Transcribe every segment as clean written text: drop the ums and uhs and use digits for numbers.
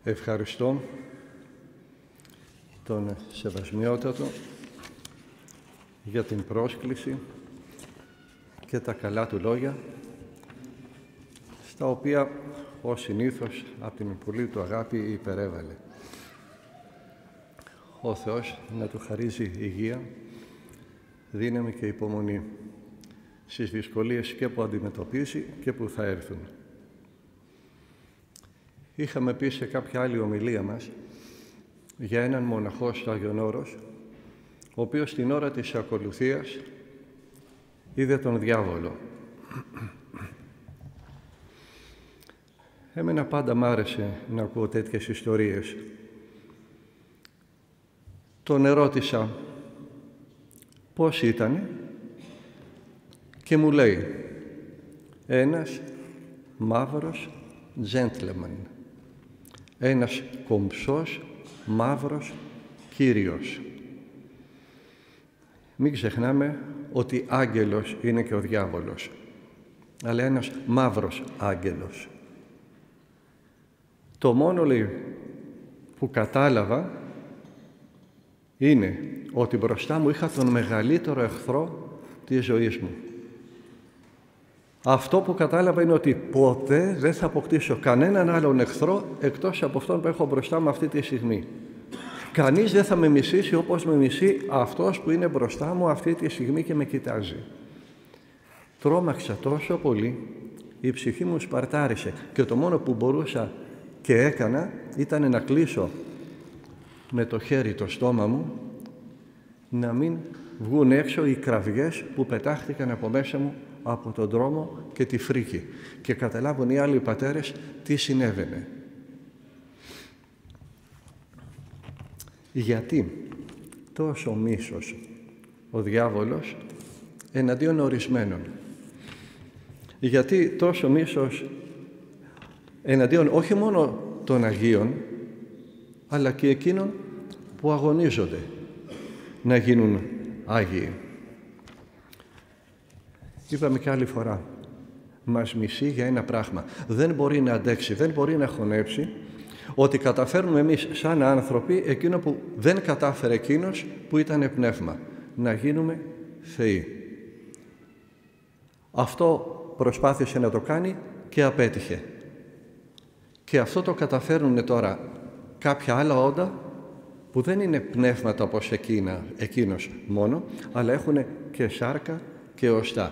Ευχαριστώ τον Σεβασμιότατο για την πρόσκληση και τα καλά του λόγια, στα οποία ως συνήθως από την πολύ του αγάπη υπερέβαλε. Ο Θεός να του χαρίζει υγεία, δύναμη και υπομονή στις δυσκολίες και που αντιμετωπίζει και που θα έρθουν. Είχαμε πει σε κάποια άλλη ομιλία μας για έναν μοναχό στο Άγιον Όρος, ο οποίος την ώρα της ακολουθίας είδε τον διάβολο. Εμένα πάντα μ' άρεσε να ακούω τέτοιες ιστορίες. Τον ερώτησα πώς ήτανε και μου λέει ένας μαύρος gentleman, ένας κομψός μαύρος κύριος. Μην ξεχνάμε ότι άγγελος είναι και ο διάβολος, αλλά ένας μαύρος άγγελος. Το μόνο, λέει, που κατάλαβα είναι ότι μπροστά μου είχα τον μεγαλύτερο εχθρό της ζωής μου. Αυτό που κατάλαβα είναι ότι ποτέ δεν θα αποκτήσω κανέναν άλλον εχθρό εκτός από αυτόν που έχω μπροστά μου αυτή τη στιγμή. Κανείς δεν θα με μισήσει όπως με μισεί αυτός που είναι μπροστά μου αυτή τη στιγμή και με κοιτάζει. Τρόμαξα τόσο πολύ, η ψυχή μου σπαρτάρισε και το μόνο που μπορούσα και έκανα ήταν να κλείσω με το χέρι το στόμα μου, να μην βγουν έξω οι κραυγές που πετάχτηκαν από μέσα μου από τον τρόμο και τη φρίκη και καταλάβουν οι άλλοι πατέρες τι συνέβαινε. Γιατί τόσο μίσος ο διάβολος εναντίον ορισμένων? Γιατί τόσο μίσος εναντίον όχι μόνο των Αγίων, αλλά και εκείνων που αγωνίζονται να γίνουν Άγιοι? Είπαμε και άλλη φορά, μας μισεί για ένα πράγμα. Δεν μπορεί να αντέξει, δεν μπορεί να χωνέψει ότι καταφέρνουμε εμείς σαν άνθρωποι εκείνο που δεν κατάφερε εκείνος που ήταν πνεύμα, να γίνουμε θεοί. Αυτό προσπάθησε να το κάνει και απέτυχε. Και αυτό το καταφέρνουν τώρα κάποια άλλα όντα που δεν είναι πνεύματα όπως εκείνος μόνο, αλλά έχουν και σάρκα και οστά.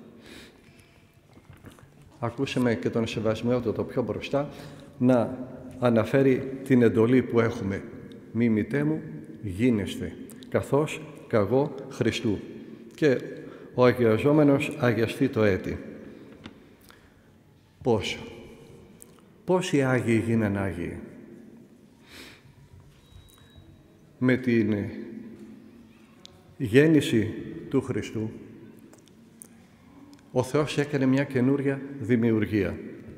Ακούσαμε και τον Σεβασμιότατο πιο μπροστά να αναφέρει την εντολή που έχουμε. Μη μητέ γίνεστε, καθώς καγώ Χριστού. Και ο αγιαζόμενος αγιαστεί το έτη. Πώς οι Άγιοι γίναν Άγιοι? Με την γέννηση του Χριστού, ο Θεός έκανε μια καινούρια δημιουργία.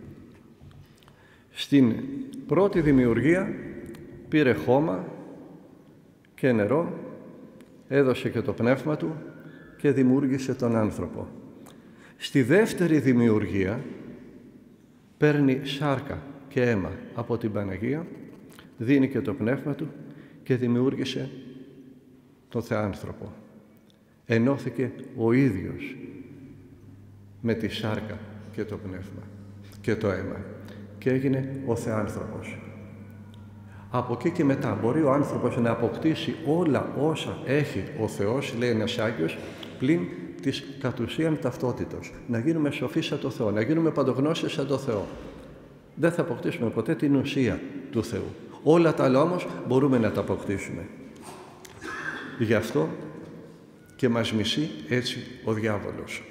Στην πρώτη δημιουργία πήρε χώμα και νερό, έδωσε και το πνεύμα του και δημιούργησε τον άνθρωπο. Στη δεύτερη δημιουργία παίρνει σάρκα και αίμα από την Παναγία, δίνει και το πνεύμα του και δημιούργησε τον Θεάνθρωπο. Ενώθηκε ο ίδιος με τη σάρκα και το πνεύμα και το αίμα και έγινε ο Θεάνθρωπος. Από εκεί και μετά μπορεί ο άνθρωπος να αποκτήσει όλα όσα έχει ο Θεός, λέει ένας Άγιος, πλην της κατ' ουσίαν ταυτότητος. Να γίνουμε σοφοί σαν το Θεό, να γίνουμε παντογνώστες σαν το Θεό. Δεν θα αποκτήσουμε ποτέ την ουσία του Θεού. Όλα τα άλλα όμως μπορούμε να τα αποκτήσουμε. Γι' αυτό και μας μισεί έτσι ο διάβολος.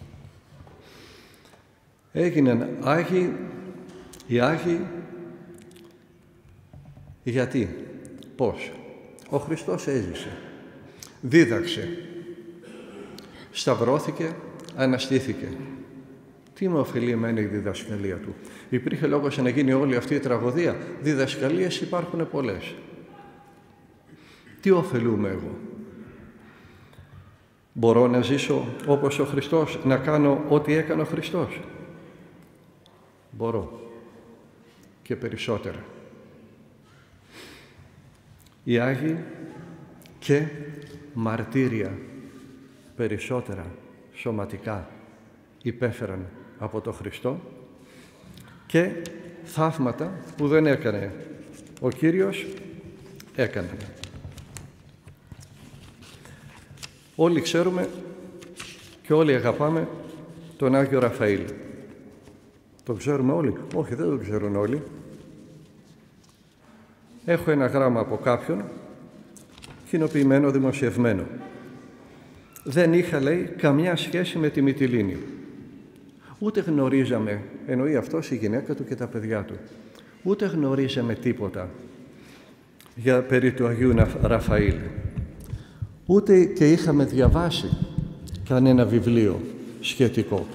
Έγιναν Άγιοι, οι Άγιοι, γιατί, πώς? Ο Χριστός έζησε, δίδαξε, σταυρώθηκε, αναστήθηκε. Τι με ωφελεί εμένα η διδασκαλία του? Υπήρχε λόγος να γίνει όλη αυτή η τραγωδία? Διδασκαλίες υπάρχουν πολλές. Τι ωφελούμε εγώ? Μπορώ να ζήσω όπως ο Χριστός, να κάνω ό,τι έκανε ο Χριστός? Μπορώ και περισσότερα. Οι Άγιοι και μαρτύρια περισσότερα σωματικά υπέφεραν από τον Χριστό και θαύματα που δεν έκανε ο Κύριος έκανε. Όλοι ξέρουμε και όλοι αγαπάμε τον Άγιο Ραφαήλ. Το ξέρουμε όλοι? Όχι, δεν το ξέρουν όλοι. Έχω ένα γράμμα από κάποιον, κοινοποιημένο, δημοσιευμένο. Δεν είχα, λέει, καμιά σχέση με τη Μυτιλήνη. Ούτε γνωρίζαμε, εννοεί αυτός, η γυναίκα του και τα παιδιά του, ούτε γνωρίζαμε τίποτα περί του Αγίου Ραφαήλ. Ούτε και είχαμε διαβάσει κανένα βιβλίο σχετικό.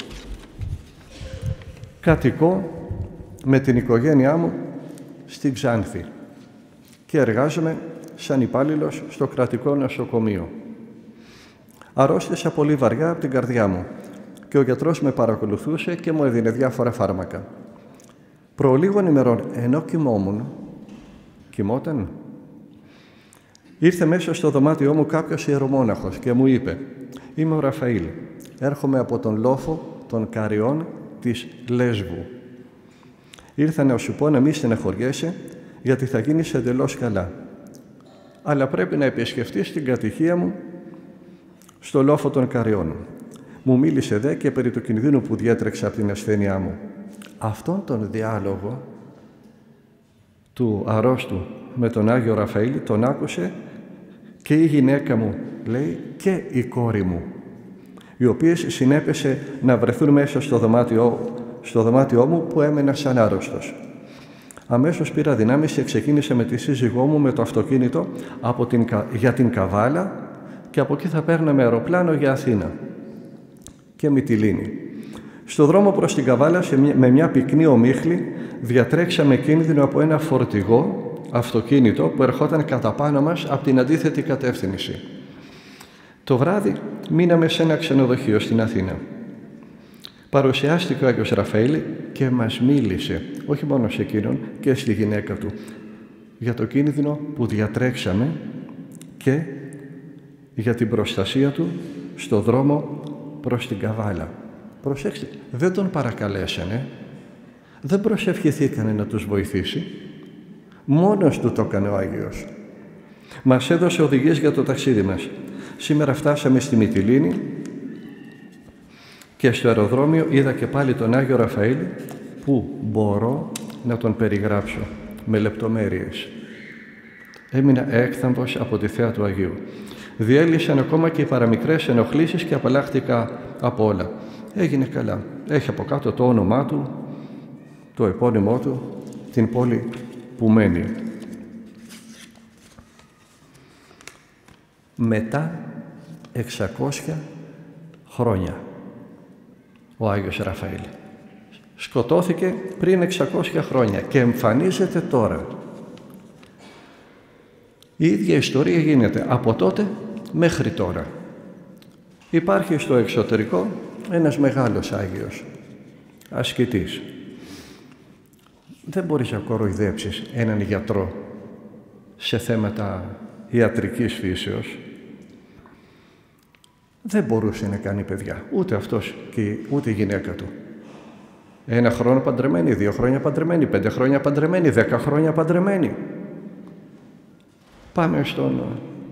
Κατοικώ με την οικογένειά μου στην Ξάνθη και εργάζομαι σαν υπάλληλος στο κρατικό νοσοκομείο. Αρρώστησα πολύ βαριά από την καρδιά μου και ο γιατρός με παρακολουθούσε και μου έδινε διάφορα φάρμακα. Προ λίγων ημερών, ενώ κοιμόταν, ήρθε μέσα στο δωμάτιό μου κάποιος ιερομόναχος και μου είπε: «Είμαι ο Ραφαήλ, έρχομαι από τον λόφο των Καριών της Λέσβου. Ήρθα να σου πω να μη στεναχωριέσαι, γιατί θα γίνεις εντελώς καλά. Αλλά πρέπει να επισκεφτείς την κατοικία μου στο λόφο των Καριών». Μου μίλησε δε και περί του κινδύνου που διέτρεξα από την ασθένειά μου. Αυτόν τον διάλογο του αρρώστου με τον Άγιο Ραφαήλ τον άκουσε και η γυναίκα μου, λέει, και η κόρη μου, οι οποίες συνέπεσε να βρεθούν μέσα στο δωμάτιό μου που έμενα σαν άρρωστος. Αμέσως πήρα δυνάμεις και ξεκίνησα με τη σύζυγό μου με το αυτοκίνητο για την Καβάλα και από εκεί θα παίρναμε αεροπλάνο για Αθήνα και Μυτιλήνη. Στο δρόμο προς την Καβάλα, με μια πυκνή ομίχλη, διατρέξαμε κίνδυνο από ένα φορτηγό αυτοκίνητο που ερχόταν κατά πάνω μας από την αντίθετη κατεύθυνση. Το βράδυ μείναμε σε ένα ξενοδοχείο στην Αθήνα. Παρουσιάστηκε ο Άγιος Ραφαήλ και μας μίλησε, όχι μόνο σε εκείνον και στη γυναίκα του, για το κίνδυνο που διατρέξαμε και για την προστασία του στο δρόμο προς την Καβάλα. Προσέξτε, δεν τον παρακαλέσανε, δεν προσευχηθήκανε να τους βοηθήσει, μόνος του το έκανε ο Άγιος. Μας έδωσε οδηγίες για το ταξίδι μας. Σήμερα φτάσαμε στη Μυτιλήνη και στο αεροδρόμιο είδα και πάλι τον Άγιο Ραφαήλ που μπορώ να τον περιγράψω με λεπτομέρειες. Έμεινα έκθαμβος από τη θέα του Αγίου. Διέλυσαν ακόμα και οι παραμικρές ενοχλήσεις και απαλλάχτηκα από όλα. Έγινε καλά. Έχει από κάτω το όνομά του, το επώνυμό του, την πόλη που μένει. Μετά 600 χρόνια ο Άγιος Ραφαήλ σκοτώθηκε πριν 600 χρόνια και εμφανίζεται τώρα. Η ίδια ιστορία γίνεται από τότε μέχρι τώρα. Υπάρχει στο εξωτερικό ένας μεγάλος Άγιος ασκητής. Δεν μπορείς να κοροϊδέψεις έναν γιατρό σε θέματα ιατρικής φύσεως. Δεν μπορούσε να κάνει παιδιά, ούτε αυτός και ούτε η γυναίκα του. 1 χρόνο παντρεμένη, 2 χρόνια παντρεμένη, 5 χρόνια παντρεμένη, 10 χρόνια παντρεμένη. Πάμε στον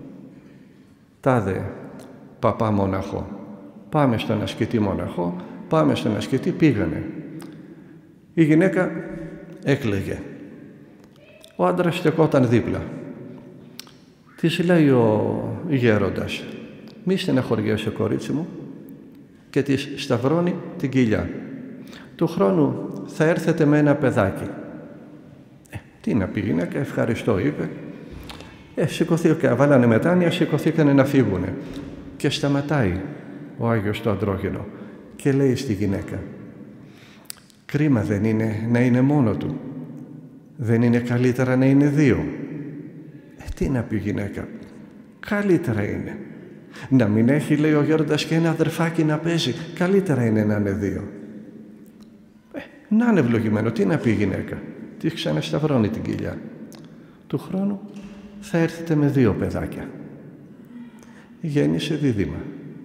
τάδε παπά μοναχό, πάμε στον ασκητή μοναχό, πάμε στον ασκητή, πήγανε. Η γυναίκα έκλαιγε. Ο άντρας στεκόταν δίπλα. Της λέει ο γέροντας: «Μη στεναχωριέσαι, κορίτσι μου», και της σταυρώνει την κοιλιά. «Του χρόνου θα έρθετε με ένα παιδάκι». Τι να πει η γυναίκα, ευχαριστώ, είπε. Σηκωθήκανε, βάλανε μετάνοια, σηκωθήκανε να φύγουνε. Και σταματάει ο Άγιος το αντρόγυνο και λέει στη γυναίκα: «Κρίμα δεν είναι να είναι μόνο του? Δεν είναι καλύτερα να είναι 2? Τι να πει η γυναίκα, καλύτερα είναι. Να μην έχει, λέει ο γέροντας, και ένα αδερφάκι να παίζει. Καλύτερα είναι να είναι 2. Να είναι ευλογημένο, τι να πει η γυναίκα. Της ξανασταυρώνει την κοιλιά. Του χρόνου θα έρθετε με 2 παιδάκια. Γέννησε δίδυμα.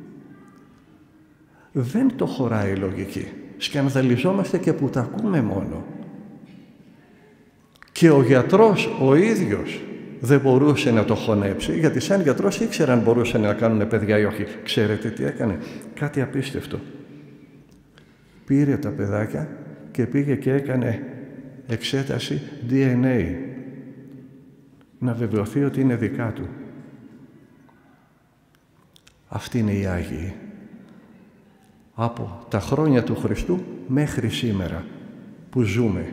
Δεν το χωράει η λογική. Σκανδαλιζόμαστε και που τα ακούμε μόνο. Και ο γιατρός ο ίδιος δεν μπορούσε να το χωνέψει, γιατί σαν γιατρός ήξερε αν μπορούσαν να κάνουν παιδιά ή όχι. Ξέρετε τι έκανε? Κάτι απίστευτο. Πήρε τα παιδάκια και πήγε και έκανε εξέταση DNA. Να βεβαιωθεί ότι είναι δικά του. Αυτοί είναι οι Άγιοι. Από τα χρόνια του Χριστού μέχρι σήμερα που ζούμε.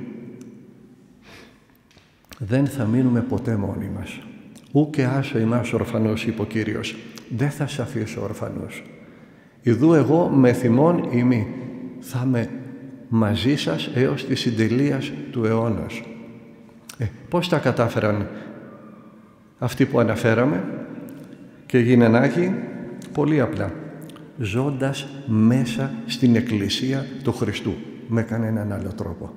Δεν θα μείνουμε ποτέ μόνοι μας. Ου και άσο ημάς ορφανός, είπε ο Κύριος. Δεν θα σε αφήσω ορφανούς. Ιδού εγώ με θυμών ημί. Θα είμαι μαζί σας έως τη συντελείας του αιώνος. Πώς τα κατάφεραν αυτοί που αναφέραμε και γίναν Άγιοι? Πολύ απλά. Ζώντας μέσα στην Εκκλησία του Χριστού. Με κανέναν άλλο τρόπο.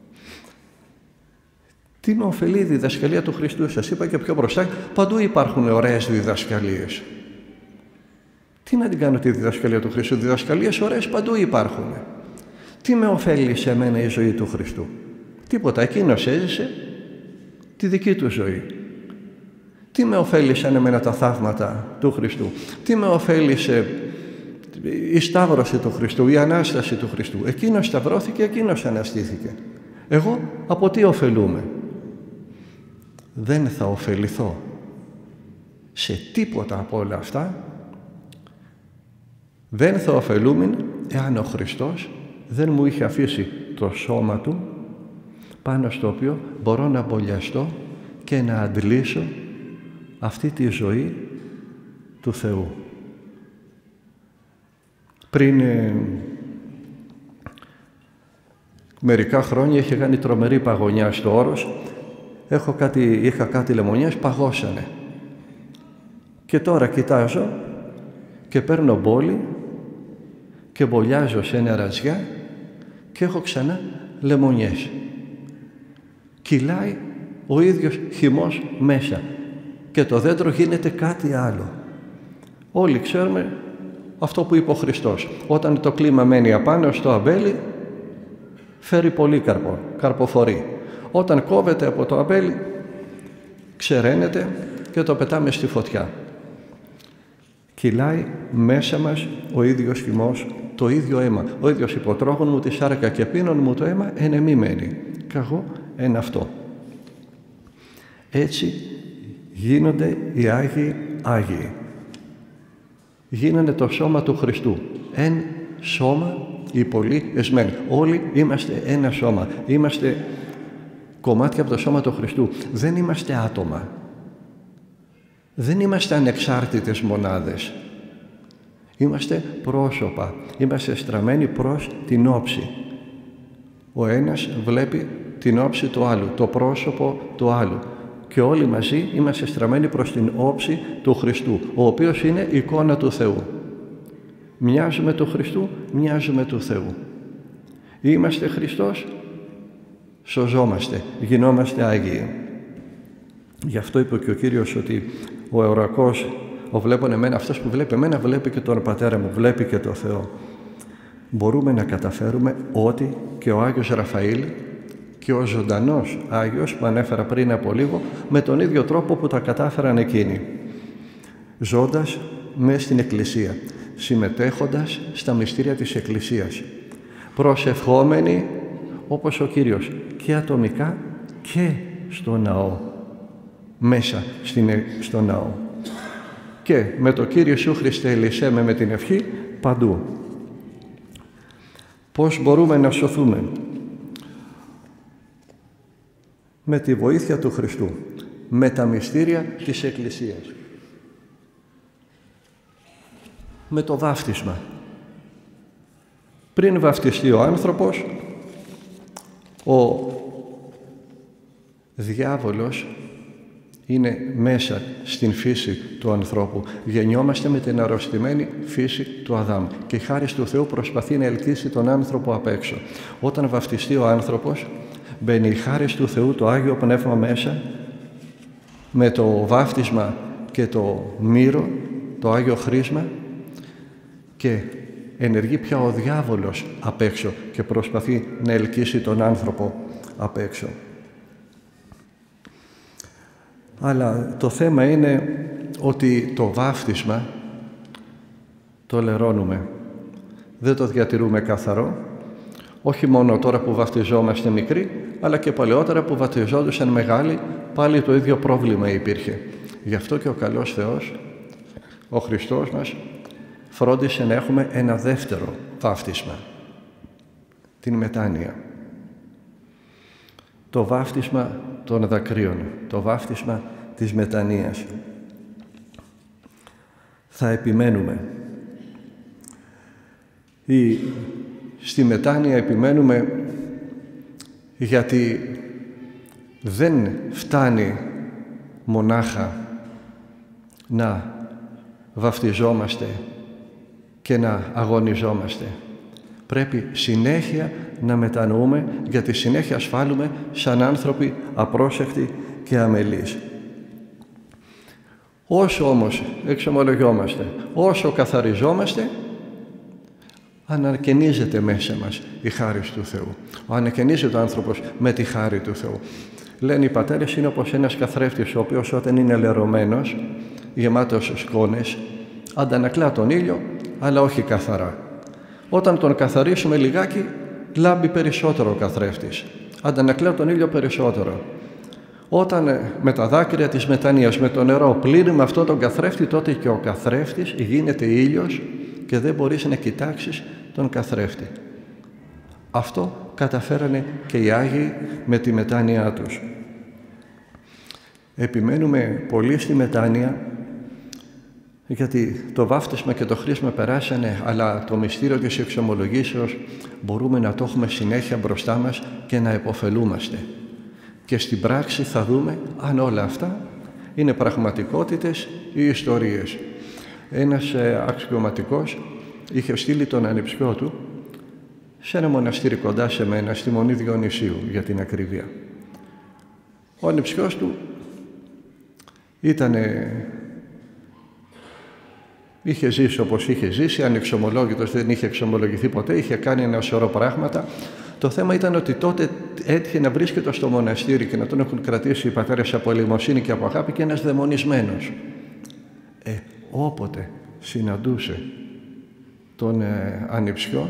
Τι με ωφελεί η διδασκαλία του Χριστού? Σας είπα και πιο μπροστά, παντού υπάρχουν ωραίες διδασκαλίες. Τι να την κάνω τη διδασκαλία του Χριστού? Διδασκαλίες ωραίες παντού υπάρχουν. Τι με ωφέλει σε μένα η ζωή του Χριστού? Τίποτα. Εκείνος έζησε τη δική του ζωή. Τι με ωφέλησαν εμένα τα θαύματα του Χριστού? Τι με ωφέλησε η σταύρωση του Χριστού, η Ανάσταση του Χριστού? Εκείνος σταυρώθηκε, εκείνος αναστήθηκε. Εγώ από τι ωφελούμαι? Δεν θα ωφεληθώ σε τίποτα από όλα αυτά. Δεν θα ωφελούμαι εάν ο Χριστός δεν μου είχε αφήσει το σώμα του πάνω στο οποίο μπορώ να μπολιαστώ και να αντλήσω αυτή τη ζωή του Θεού. Πριν μερικά χρόνια είχε κάνει τρομερή παγωνιά στο Όρος. Είχα κάτι λεμονιές, παγώσανε. Και τώρα κοιτάζω και παίρνω μπόλι και μπολιάζω σε ένα ραζιά και έχω ξανά λεμονιές. Κυλάει ο ίδιος χυμός μέσα και το δέντρο γίνεται κάτι άλλο. Όλοι ξέρουμε αυτό που είπε ο Χριστός. Όταν το κλίμα μένει απάνω στο αμπέλι, φέρει πολύ καρπό, καρποφορεί. Όταν κόβεται από το αμπέλι, ξεραίνεται και το πετάμε στη φωτιά. Κυλάει μέσα μας ο ίδιος χυμός, το ίδιο αίμα. Ο ίδιος υποτρόγων μου τη σάρκα και πίνων μου το αίμα εν εμή μένει. Κι εγώ εν αυτό. Έτσι γίνονται οι Άγιοι Άγιοι. Γίνανε το σώμα του Χριστού. Εν σώμα οι πολλοί εσμένοι. Όλοι είμαστε ένα σώμα. Είμαστε κομμάτια από το σώμα του Χριστού. Δεν είμαστε άτομα. Δεν είμαστε ανεξάρτητες μονάδες. Είμαστε πρόσωπα. Είμαστε στραμμένοι προς την όψη. Ο ένας βλέπει την όψη του άλλου, το πρόσωπο του άλλου. Και όλοι μαζί είμαστε στραμμένοι προς την όψη του Χριστού, ο οποίος είναι εικόνα του Θεού. Μοιάζουμε του Χριστού, μοιάζουμε του Θεού. Είμαστε Χριστός, σωζόμαστε, γινόμαστε Άγιοι. Γι' αυτό είπε και ο Κύριος ότι ο ορακός, ο βλέπον εμένα, αυτός που βλέπει εμένα βλέπει και τον Πατέρα μου, βλέπει και τον Θεό. Μπορούμε να καταφέρουμε ό,τι και ο Άγιος Ραφαήλ και ο ζωντανός Άγιος που ανέφερα πριν από λίγο, με τον ίδιο τρόπο που τα κατάφεραν εκείνοι. Ζώντας μέσα στην Εκκλησία, συμμετέχοντας στα μυστήρια της Εκκλησίας, προσευχόμενοι όπως ο Κύριος και ατομικά και στο ναό, μέσα στο ναό. Και με το Κύριε Σου Χριστέ ελεησέ με την ευχή παντού. Πώς μπορούμε να σωθούμε? Με τη βοήθεια του Χριστού, με τα μυστήρια της Εκκλησίας, με το βάφτισμα. Πριν βαφτιστεί ο άνθρωπος, ο διάβολος είναι μέσα στην φύση του ανθρώπου. Γεννιόμαστε με την αρρωστημένη φύση του Αδάμ και η χάρις του Θεού προσπαθεί να ελκύσει τον άνθρωπο απ' έξω. Όταν βαφτιστεί ο άνθρωπος, μπαίνει η χάρις του Θεού, το Άγιο Πνεύμα μέσα με το βάφτισμα και το μύρο, το Άγιο Χρίσμα, και ενεργεί πια ο διάβολος απ' έξω και προσπαθεί να ελκύσει τον άνθρωπο απ' έξω. Αλλά το θέμα είναι ότι το βάφτισμα το λερώνουμε. Δεν το διατηρούμε καθαρό. Όχι μόνο τώρα που βαφτιζόμαστε μικροί, αλλά και παλαιότερα που βαφτιζόντουσαν μεγάλοι, πάλι το ίδιο πρόβλημα υπήρχε. Γι' αυτό και ο καλός Θεός, ο Χριστός μας, φρόντισε να έχουμε ένα δεύτερο βάφτισμα, την μετάνοια. Το βάφτισμα των δακρύων, το βάφτισμα της μετανοίας. Θα επιμένουμε. Στη μετάνοια επιμένουμε γιατί δεν φτάνει μονάχα να βαφτιζόμαστε και να αγωνιζόμαστε. Πρέπει συνέχεια να μετανοούμε, γιατί συνέχεια ασφάλουμε σαν άνθρωποι απρόσεκτοι και αμελείς. Όσο όμως εξομολογιόμαστε, όσο καθαριζόμαστε, ανακαινίζεται μέσα μας η χάρη του Θεού. Ανακαινίζεται ο άνθρωπος με τη χάρη του Θεού. Λένε οι πατέρες, είναι όπως ένας καθρέφτης, ο οποίος όταν είναι λερωμένος, γεμάτος σκόνες, αντανακλά τον ήλιο, αλλά όχι καθαρά. Όταν τον καθαρίσουμε λιγάκι, λάμπει περισσότερο ο καθρέφτης. Αντανακλά τον ήλιο περισσότερο. Όταν με τα δάκρυα της μετανοίας, με το νερό, πλύνουμε αυτόν τον καθρέφτη, τότε και ο καθρέφτης γίνεται ήλιος και δεν μπορείς να κοιτάξεις τον καθρέφτη. Αυτό καταφέρανε και οι Άγιοι με τη μετάνοιά τους. Επιμένουμε πολύ στη μετάνοια, γιατί το βάφτισμα και το χρήσμα περάσανε, αλλά το μυστήριο της εξομολογήσεως μπορούμε να το έχουμε συνέχεια μπροστά μας και να επωφελούμαστε. Και στην πράξη θα δούμε αν όλα αυτά είναι πραγματικότητες ή ιστορίες. Ένας αξιωματικός είχε στείλει τον ανιψιό του σε ένα μοναστήρι κοντά σε μένα, στη Μονή Διονυσίου, για την ακρίβεια. Ο ανιψιός του είχε ζήσει όπως είχε ζήσει, ανεξομολόγητος, δεν είχε εξομολογηθεί ποτέ, είχε κάνει ένα σωρό πράγματα. Το θέμα ήταν ότι τότε έτυχε να βρίσκεται στο μοναστήρι και να τον έχουν κρατήσει οι πατέρες από ελεημοσύνη και από αγάπη και ένας δαιμονισμένος. Όποτε συναντούσε τον ανιψιό,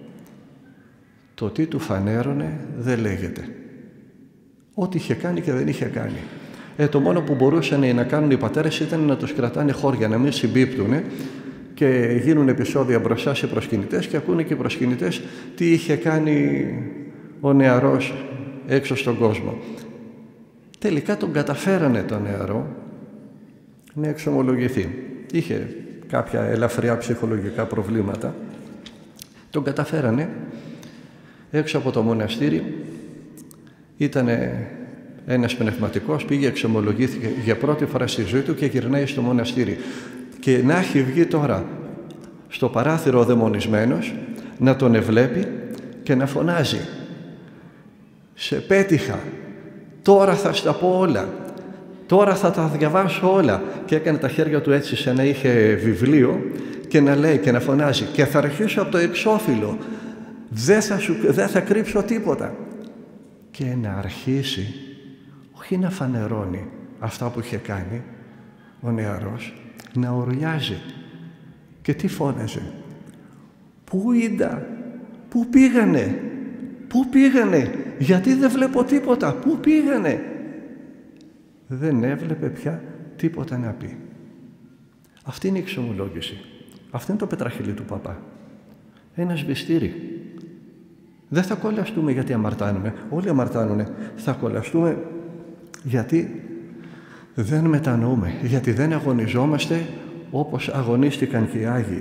το τι του φανέρωνε δεν λέγεται. Ό,τι είχε κάνει και δεν είχε κάνει. Το μόνο που μπορούσαν να κάνουν οι πατέρες ήταν να τους κρατάνε χώρια, να μην συμπίπτουν και γίνουν επεισόδια μπροστά σε προσκυνητές και ακούνε και οι προσκυνητές τι είχε κάνει ο νεαρός έξω στον κόσμο. Τελικά τον καταφέρανε τον νεαρό να εξομολογηθεί. Είχε κάποια ελαφριά ψυχολογικά προβλήματα. Τον καταφέρανε. Έξω από το μοναστήρι ήταν ένας πνευματικός, πήγε, εξομολογήθηκε για πρώτη φορά στη ζωή του και γυρνάει στο μοναστήρι. Και να έχει βγει τώρα στο παράθυρο ο δαιμονισμένος, να τον ευλέπει και να φωνάζει: «Σε πέτυχα, τώρα θα στα πω όλα, τώρα θα τα διαβάσω όλα». Και έκανε τα χέρια του έτσι σαν να είχε βιβλίο και να λέει και να φωνάζει: «Και θα αρχίσω από το εξώφυλλο, δεν θα κρύψω τίποτα». Και να αρχίσει, όχι να φανερώνει αυτά που είχε κάνει ο νεαρός, να ουρλιάζει. Και τι φώναζε? «Πού είδα, πού πήγανε, πού πήγανε, γιατί δεν βλέπω τίποτα, πού πήγανε?» Δεν έβλεπε πια τίποτα να πει. Αυτή είναι η εξομολόγηση. Αυτό είναι το πετραχυλί του παπά. Ένα σβηστήρι. Δεν θα κολλαστούμε γιατί αμαρτάνουμε. Όλοι αμαρτάνουνε. Θα κολλαστούμε γιατί δεν μετανοούμε, γιατί δεν αγωνιζόμαστε όπως αγωνίστηκαν και οι Άγιοι.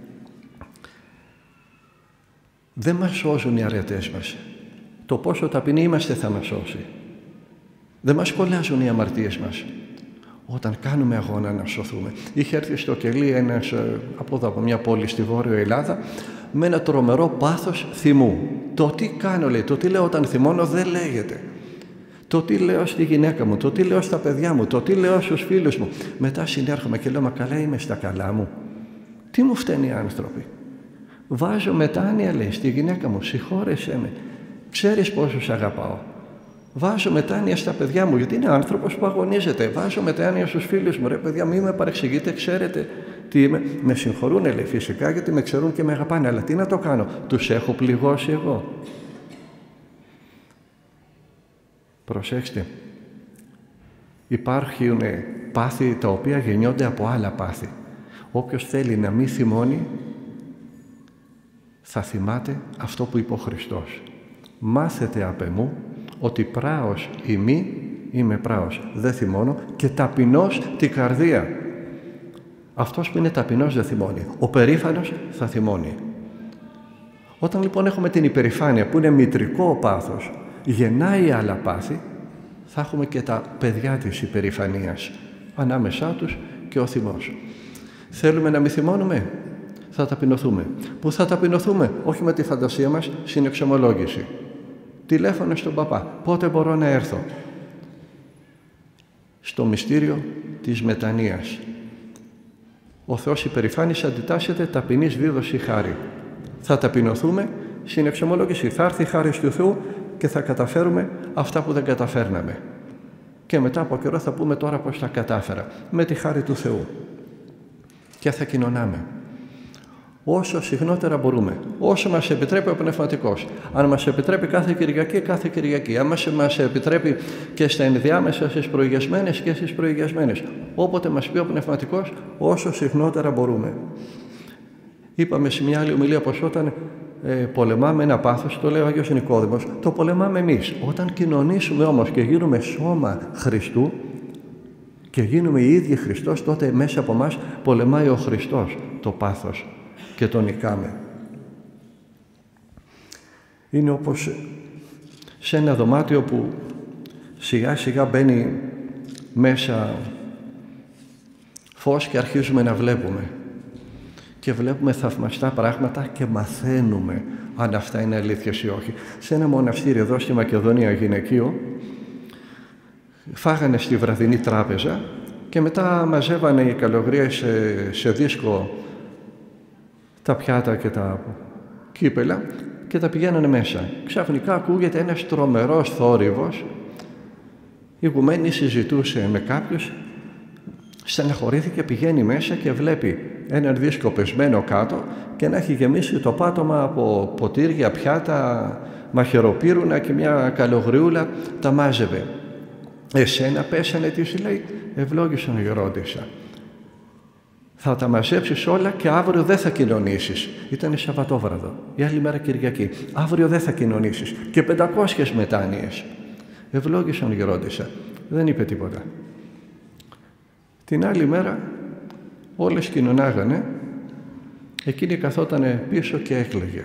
Δεν μας σώζουν οι αρετές μας. Το πόσο ταπεινοί είμαστε θα μας σώσει. Δεν μας κολλάζουν οι αμαρτίες μας. Όταν κάνουμε αγώνα να σωθούμε. Είχε έρθει στο κελί ένας από εδώ, από μια πόλη στη Βόρειο Ελλάδα, με ένα τρομερό πάθος θυμού. Το τι κάνω, λέει, το τι λέω όταν θυμώνω δεν λέγεται. το τι λέω στη γυναίκα μου, το τι λέω στα παιδιά μου, το τι λέω στους φίλους μου. Μετά συνέρχομαι και λέω, μα καλά είμαι στα καλά μου? Τι μου φταίνουν οι άνθρωποι? Βάζω μετάνοια, λέει, στη γυναίκα μου, συγχώρεσέ με, ξέρεις πόσο σ' αγαπάω. Βάζω μετάνοια στα παιδιά μου, γιατί είναι άνθρωπος που αγωνίζεται. Βάζω μετάνοια στους φίλους μου, ρε παιδιά, μην με παρεξηγείτε, ξέρετε τι είμαι. Με συγχωρούνε, λέει, φυσικά, γιατί με ξέρουν και με αγαπάνε, αλλά τι να το κάνω, τους έχω πληγώσει εγώ? Προσέξτε, υπάρχουν πάθη τα οποία γεννιόνται από άλλα πάθη. Όποιος θέλει να μην θυμώνει, θα θυμάται αυτό που είπε ο Χριστός. Μάθετε απ' εμού ότι πράος ημί είμαι πράος, δεν θυμώνω, και ταπεινός την καρδία. Αυτός που είναι ταπεινός δεν θυμώνει. Ο περήφανος θα θυμώνει. Όταν λοιπόν έχουμε την υπερηφάνεια που είναι μητρικό πάθος, γεννάει άλλα πάθη, θα έχουμε και τα παιδιά της υπερηφανίας ανάμεσά τους και ο θυμός. Θέλουμε να μην θυμώνουμε? Θα ταπεινωθούμε. Πού θα ταπεινωθούμε? Όχι με τη φαντασία μας, στην εξομολόγηση. Τηλέφωνο στον παπά. Πότε μπορώ να έρθω? Στο μυστήριο της μετανοίας. Ο Θεός υπερηφάνης αντιτάσσεται ταπεινής δίδωση χάρη. Θα ταπεινωθούμε στην εξομολόγηση. Θα έρθει η χάρη του Θεού και θα καταφέρουμε αυτά που δεν καταφέρναμε. Και μετά από καιρό θα πούμε τώρα πώς τα κατάφερα. Με τη χάρη του Θεού. Και θα κοινωνάμε. Όσο συχνότερα μπορούμε, όσο μας επιτρέπει ο Πνευματικός. Αν μας επιτρέπει κάθε Κυριακή, αν μας επιτρέπει και στα ενδιάμεσα, στις προηγιασμένες και στις προηγιασμένες. Όποτε μας πει ο Πνευματικός, όσο συχνότερα μπορούμε. Είπαμε σε μια άλλη ομιλία πως όταν πολεμάμε ένα πάθος, το λέει ο Άγιος Νικόδημος, το πολεμάμε εμείς. Όταν κοινωνήσουμε όμως και γίνουμε σώμα Χριστού και γίνουμε οι ίδιοι Χριστός, τότε μέσα από μας πολεμάει ο Χριστός το πάθος και τον νικάμε. Είναι όπως σε ένα δωμάτιο που σιγά σιγά μπαίνει μέσα φως και αρχίζουμε να βλέπουμε. Και βλέπουμε θαυμαστά πράγματα και μαθαίνουμε αν αυτά είναι αλήθειες ή όχι. Σε ένα μοναστήρι εδώ στη Μακεδονία γυναικείο, φάγανε στη βραδινή τράπεζα και μετά μαζεύανε οι καλογρίες σε δίσκο τα πιάτα και τα κύπελα και τα πηγαίνανε μέσα. Ξαφνικά ακούγεται ένας τρομερός θόρυβος. Η οικουμένη συζητούσε με κάποιους, στεναχωρήθηκε, πηγαίνει μέσα και βλέπει έναν δίσκο πεσμένο κάτω και να έχει γεμίσει το πάτωμα από ποτήρια, πιάτα, μαχαιροπύρουνα και μια καλογριούλα τα μάζευε. Εσένα πέσανε, τι λέει, ευλόγησαν η ρώτησα. Θα τα μαζέψεις όλα και αύριο δεν θα κοινωνήσεις. Ήταν Σαββατόβραδο, η άλλη μέρα Κυριακή. Αύριο δεν θα κοινωνήσεις. Και 500 μετάνοιες. Ευλόγησαν η ρώτησα. Δεν είπε τίποτα. Την άλλη μέρα όλες κοινωνάγανε, εκείνη καθότανε πίσω και έκλαιγε.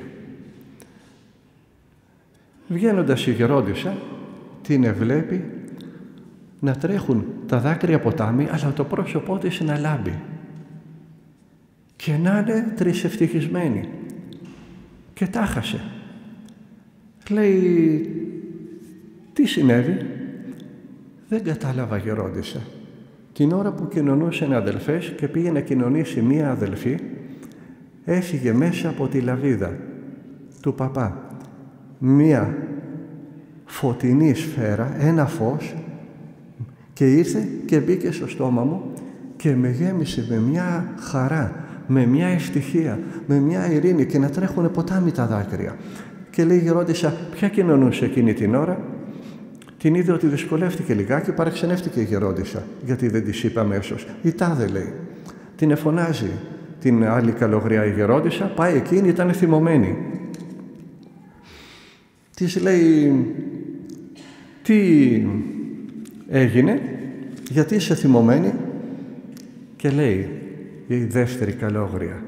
Βγαίνοντας η γερόντισσα, την ευλέπει να τρέχουν τα δάκρυα ποτάμι, αλλά το πρόσωπό της να λάμπει. Και να είναι τρισευτυχισμένη. Και τα χάσε. Λέει, τι συνέβη? Δεν κατάλαβα, γερόντισσα. Την ώρα που κοινωνούσαν αδελφές και πήγε να κοινωνήσει μία αδελφή, έφυγε μέσα από τη λαβίδα του παπά μία φωτεινή σφαίρα, ένα φως, και ήρθε και μπήκε στο στόμα μου και με γέμισε με μια χαρά, με μια ευτυχία, με μια ειρήνη και να τρέχουνε ποτάμι τα δάκρυα. Και λέει, ρώτησα, ποια κοινωνούσε εκείνη την ώρα? Την είδε ότι δυσκολεύτηκε λιγάκι, παραξενεύτηκε η γερόντισσα, γιατί δεν της είπε αμέσως. Η τάδε, λέει. Την εφωνάζει την άλλη καλογριά η γερόντισσα, πάει εκείνη, ήταν θυμωμένη. Της λέει, τι έγινε, γιατί είσαι θυμωμένη? Και λέει η δεύτερη καλόγρια,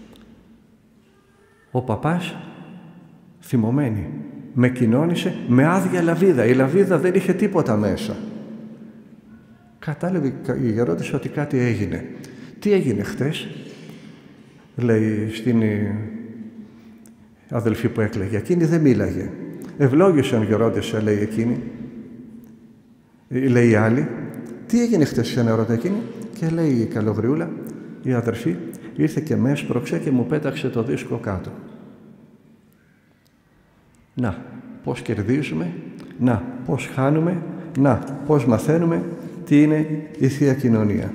ο παπάς θυμωμένη. Με κοινώνησε με άδεια λαβίδα. Η λαβίδα δεν είχε τίποτα μέσα. Κατάλαβε η γερόντισσα ότι κάτι έγινε. Τι έγινε χτες? Λέει στην αδελφή που έκλαιγε. Εκείνη δεν μίλαγε. Ευλόγησαν, γερόντισσα, λέει εκείνη. Λέει η άλλη, τι έγινε χτες σε νερό εκείνη? Και λέει η καλογριούλα, η αδερφή, ήρθε και με έσπρωξε και μου πέταξε το δίσκο κάτω. Να, πώς κερδίζουμε, να, πώς χάνουμε, να, πώς μαθαίνουμε τι είναι η Θεία Κοινωνία.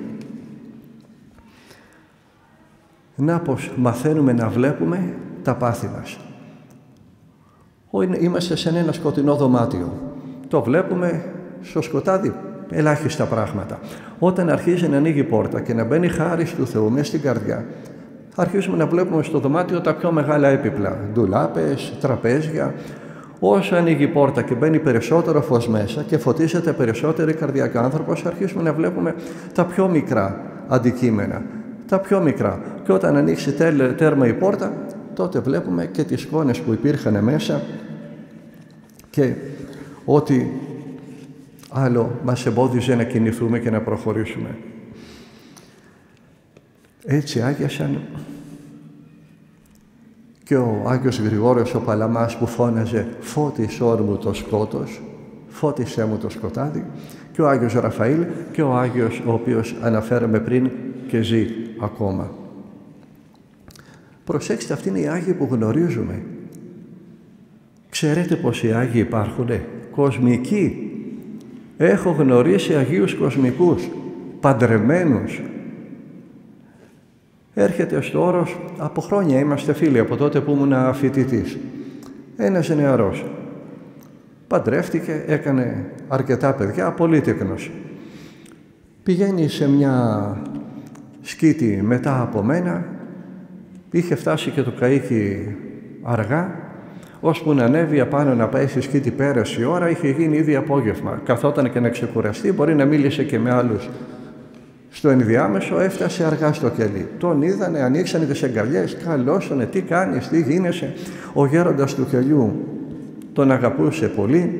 Να, πώς μαθαίνουμε να βλέπουμε τα πάθη μας. Είμαστε σε ένα σκοτεινό δωμάτιο. Το βλέπουμε στο σκοτάδι ελάχιστα πράγματα. Όταν αρχίζει να ανοίγει η πόρτα και να μπαίνει χάρις του Θεού μέσα στην καρδιά, αρχίζουμε να βλέπουμε στο δωμάτιο τα πιο μεγάλα έπιπλα. Ντουλάπες, τραπέζια. Όσο ανοίγει η πόρτα και μπαίνει περισσότερο φως μέσα και φωτίζεται περισσότερο η καρδιά και ο άνθρωπος, αρχίζουμε να βλέπουμε τα πιο μικρά αντικείμενα. Τα πιο μικρά. Και όταν ανοίξει τέρμα η πόρτα, τότε βλέπουμε και τις εικόνες που υπήρχαν μέσα και ό,τι άλλο μας εμπόδιζε να κινηθούμε και να προχωρήσουμε. Έτσι άγιασαν και ο Άγιος Γρηγόριος ο Παλαμάς που φώναζε «Φώτισόν μου το σκότος, φώτισέ μου το σκοτάδι», και ο Άγιος Ραφαήλ και ο Άγιος ο οποίος αναφέραμε πριν και ζει ακόμα. Προσέξτε, αυτοί είναι οι Άγιοι που γνωρίζουμε. Ξέρετε πως οι Άγιοι υπάρχουνε? Κοσμικοί. Έχω γνωρίσει Αγίους κοσμικούς, παντρεμένους. Έρχεται στο Όρος, από χρόνια είμαστε φίλοι, από τότε που ήμουν φοιτητής. Ένας νεαρός. Παντρεύτηκε, έκανε αρκετά παιδιά, πολύτεκνος. Πηγαίνει σε μια σκήτη μετά από μένα, είχε φτάσει και το καΐκι αργά, ώσπου να ανέβει απάνω να πάει στη σκήτη πέρασε η ώρα, είχε γίνει ήδη απόγευμα. Καθόταν και να ξεκουραστεί, μπορεί να μίλησε και με άλλους. Στο ενδιάμεσο έφτασε αργά στο κελί. Τον είδανε, ανοίξανε τις αγκαλιές, καλώσανε, τι κάνεις, τι γίνεσαι. Ο γέροντας του κελιού τον αγαπούσε πολύ.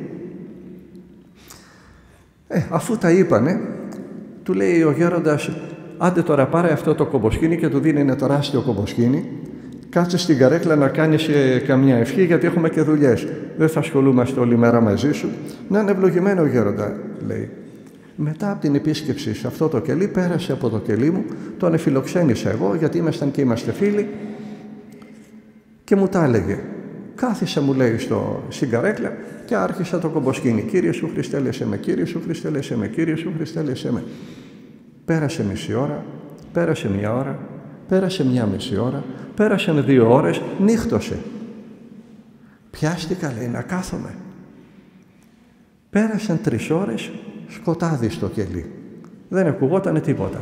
Αφού τα είπανε, του λέει ο γέροντας, άντε τώρα πάρε αυτό το κομποσκήνι, και του δίνει ένα τεράστιο κομποσκήνι. Κάτσε στην καρέκλα να κάνεις καμιά ευχή, γιατί έχουμε και δουλειές. Δεν θα ασχολούμαστε όλη μέρα μαζί σου. Να είναι ευλογημένο ο γέροντα, λέει. Μετά από την επίσκεψη σε αυτό το κελί, πέρασε από το κελί μου, τον εφιλοξένησα εγώ, γιατί ήμασταν και είμαστε φίλοι, και μου τα έλεγε. Κάθισα, μου λέει, στην καρέκλα και άρχισα το κομποσκήνι. Κύριε Σου Χριστέ, λέσαι με, Κύριε Σου Χριστέ, λέσαι με, Κύριε Σου Χριστέ, λέσαι με. Πέρασε μισή ώρα, πέρασε μια ώρα, πέρασε μια μισή ώρα, πέρασαν 2 ώρες, νύχτωσε. Πιάστηκα, λέει, να κάθομαι. Πέρασαν 3 ώρες, σκοτάδι στο κελί. Δεν ακουγότανε τίποτα.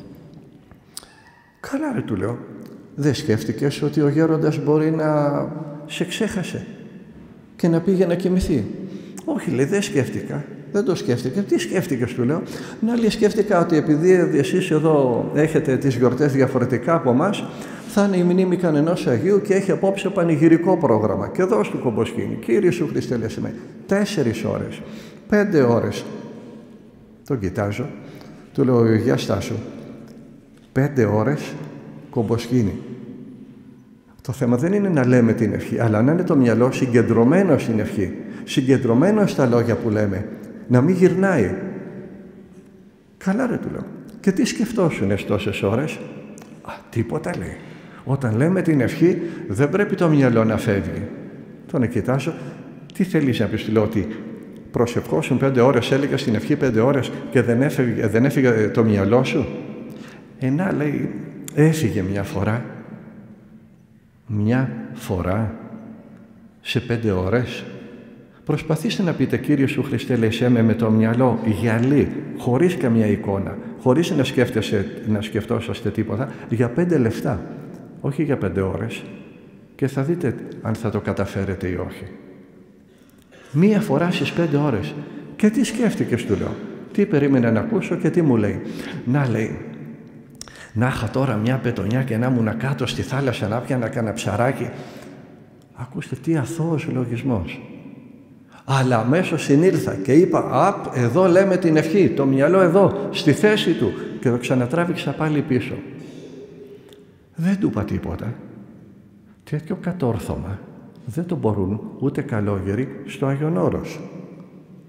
Καλά, ρε, του λέω, δεν σκέφτηκες ότι ο γέροντας μπορεί να σε ξέχασε και να πήγε να κοιμηθεί? Όχι, λέει, δεν σκέφτηκα. Δεν το σκέφτηκα. Τι σκέφτηκες, του λέω? Να, λέει, σκέφτηκα ότι επειδή εσείς εδώ έχετε τις γιορτές διαφορετικά από εμάς, θα είναι η μνήμη κανενός Αγίου και έχει απόψε πανηγυρικό πρόγραμμα. Και δώσ' του κομποσκήνι. Κύριε Σου Χριστέ, λέσαι με. 4 ώρες, 5 ώρες. Τον κοιτάζω, του λέω, γεια στάσου. 5 ώρες κομποσκήνι. Το θέμα δεν είναι να λέμε την ευχή, αλλά να είναι το μυαλό συγκεντρωμένο στην ευχή, συγκεντρωμένο στα λόγια που λέμε, να μην γυρνάει. Καλά, ρε, του λέω. Και τι σκεφτόσουνες τόσες ώρες? Τίποτα, λέει. Όταν λέμε την ευχή δεν πρέπει το μυαλό να φεύγει. Τον κοιτάζω, τι θέλεις να πεις? Του λέω ότι προσευχόσουν 5 ώρες, έλεγα στην ευχή 5 ώρες και δεν έφυγε το μυαλό σου? Να, λέει, έφυγε μια φορά. Μια φορά σε 5 ώρες. Προσπαθήστε να πείτε, Κύριε Σου Χριστέ, λέσαι με το μυαλό, γυαλί, χωρίς καμιά εικόνα, χωρίς να σκεφτόσαστε τίποτα, για 5 λεπτά, όχι για 5 ώρες, και θα δείτε αν θα το καταφέρετε ή όχι. Μία φορά στις 5 ώρες. Και τι σκέφτηκες, του λέω? Τι περίμενα να ακούσω και τι μου λέει? Να, λέει, να είχα τώρα μια πετονιά και να ήμουν κάτω στη θάλασσα να πιάνα κανένα ψαράκι. Ακούστε τι αθώος λογισμός. Αλλά αμέσως συνήλθα και είπα, εδώ λέμε την ευχή, το μυαλό εδώ, στη θέση του, και το ξανατράβηξα πάλι πίσω. Δεν του είπα τίποτα. Τέτοιο κατόρθωμα δεν το μπορούν ούτε καλόγεροι στο Άγιον Όρος.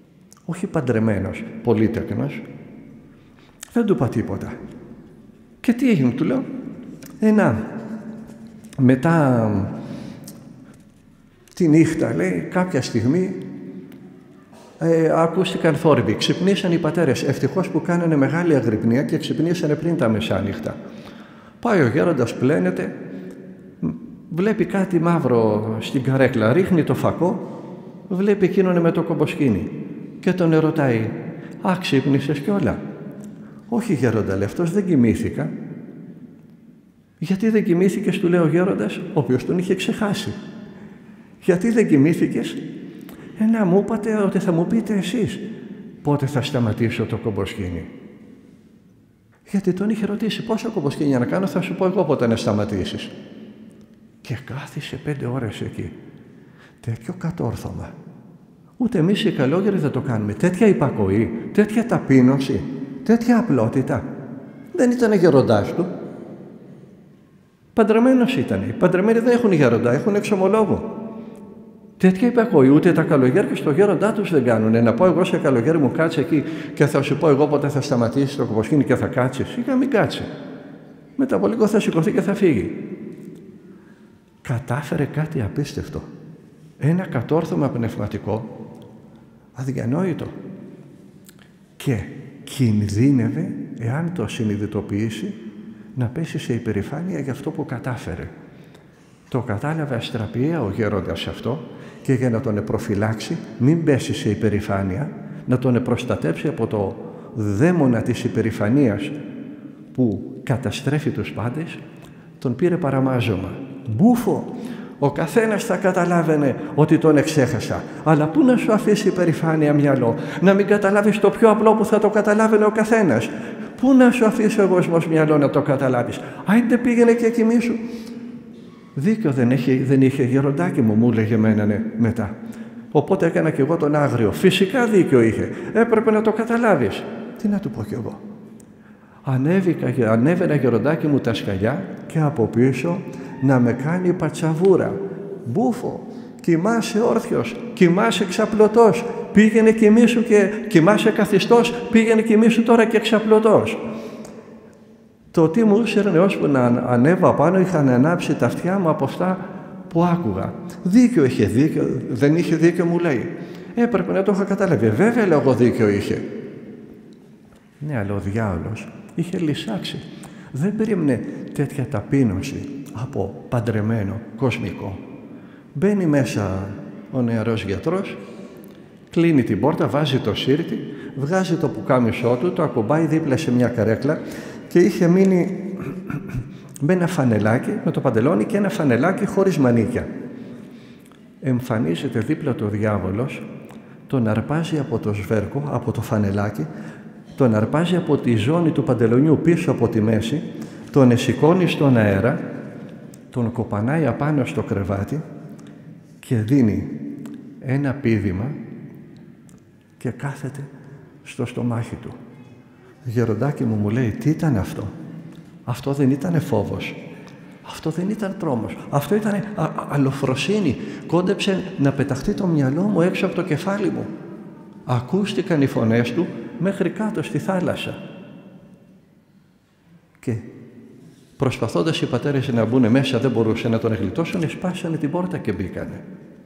όχι παντρεμένος, πολύτεκνος. Δεν του είπα τίποτα. Και τι έγινε, του λέω. Μετά τη νύχτα, λέει, κάποια στιγμή ακούστηκαν θόρυβοι. Ξυπνήσαν οι πατέρες. Ευτυχώς που κάνανε μεγάλη αγρυπνία και ξυπνήσανε πριν τα μεσάνυχτα. Πάει ο γέροντας, πλένεται, βλέπει κάτι μαύρο στην καρέκλα, ρίχνει το φακό, βλέπει εκείνον με το κομποσκήνι και τον ερωτάει, ξύπνησες κιόλα? Όχι γέροντα, λέει, αυτός δεν κοιμήθηκα. Γιατί δεν κοιμήθηκες, του λέει ο γέροντας, ο οποίος τον είχε ξεχάσει. Γιατί δεν κοιμήθηκες? Μου είπατε ότι θα μου πείτε εσείς πότε θα σταματήσω το κομποσκήνι. Γιατί τον είχε ρωτήσει πόσα κομποσκήνια να κάνω, θα σου πω εγώ πότε να σταματήσεις. Και κάθισε 5 ώρες εκεί. Τέτοιο κατόρθωμα. Ούτε εμείς οι καλόγεροι δεν το κάνουμε. Τέτοια υπακοή, τέτοια ταπείνωση, τέτοια απλότητα. Δεν ήταν γεροντάς του. Παντρεμένος ήταν. Οι παντρεμένοι δεν έχουν γεροντά, έχουν εξομολόγο. Τέτοια υπακοή ούτε τα καλογέρια στο γέροντά τους δεν κάνουν. Να πω εγώ σε καλογέρι μου, κάτσε εκεί και θα σου πω εγώ πότε θα σταματήσει το κομποσκήνι και θα κάτσεις. Σιγά μην κάτσει. Μετά από λίγο θα σηκωθεί και θα φύγει. Κατάφερε κάτι απίστευτο. Ένα κατόρθωμα πνευματικό, αδιανόητο. Και κινδύνευε, εάν το συνειδητοποιήσει, να πέσει σε υπερηφάνεια για αυτό που κατάφερε. Το κατάλαβε αστραπιαία ο γέροντας αυτό και για να τον προφυλάξει, μην πέσει σε υπερηφάνεια, να τον προστατέψει από το δαίμονα της υπερηφανίας που καταστρέφει τους πάντες, τον πήρε παραμάζωμα. Μπούφο! Ο καθένας θα καταλάβαινε ότι τον εξέχασα. Αλλά πού να σου αφήσει υπερηφάνεια μυαλό, να μην καταλάβεις το πιο απλό που θα το καταλάβαινε ο καθένας. Πού να σου αφήσει ο εγωισμός μυαλό να το καταλάβεις. Άιντε πήγαινε και κοιμήσου. Δίκιο δεν είχε γεροντάκι μου έλεγε εμένα μετά. Οπότε έκανα κι εγώ τον άγριο. Φυσικά δίκιο είχε. Έπρεπε να το καταλάβεις. Τι να του πω κι εγώ. Ανέβαινα γεροντάκι μου τα σκαλιά και από πίσω να με κάνει πατσαβούρα. Μπούφο, κοιμάσαι όρθιος, κοιμάσαι ξαπλωτός, πήγαινε κοιμήσου και κοιμάσαι καθιστός, πήγαινε κοιμήσου τώρα και ξαπλωτός. Το τι μου ούσερνε ώσπου να ανέβα πάνω, είχαν ανάψει τα αυτιά μου από αυτά που άκουγα. Δίκιο είχε, δίκιο, δεν είχε δίκιο, μου λέει. Έπρεπε να το είχα καταλάβει. Βέβαια, λέω εγώ δίκιο είχε. Ναι, αλλά ο διάολος είχε λυσάξει. Δεν περίμενε τέτοια ταπείνωση από παντρεμένο κοσμικό. Μπαίνει μέσα ο νεαρός γιατρός, κλείνει την πόρτα, βάζει το σύρτη, βγάζει το πουκάμισό του, το ακουμπάει δίπλα σε μια καρέκλα και είχε μείνει με ένα φανελάκι, με το παντελόνι και ένα φανελάκι χωρίς μανίκια. Εμφανίζεται δίπλα του ο διάβολος, τον αρπάζει από το σβέρκο, από το φανελάκι, τον αρπάζει από τη ζώνη του παντελονιού πίσω από τη μέση, τον εσηκώνει στον αέρα, τον κοπανάει απάνω στο κρεβάτι και δίνει ένα πήδημα και κάθεται στο στομάχι του. Γεροντάκι μου, μου λέει, τι ήταν αυτό? Αυτό δεν ήταν φόβος. Αυτό δεν ήταν τρόμος. Αυτό ήταν αλλοφροσύνη. Κόντεψε να πεταχτεί το μυαλό μου έξω από το κεφάλι μου. Ακούστηκαν οι φωνές του μέχρι κάτω στη θάλασσα. Και προσπαθώντας οι πατέρες να μπουν μέσα, δεν μπορούσαν να τον εγλιτώσουν, σπάσανε την πόρτα και μπήκανε.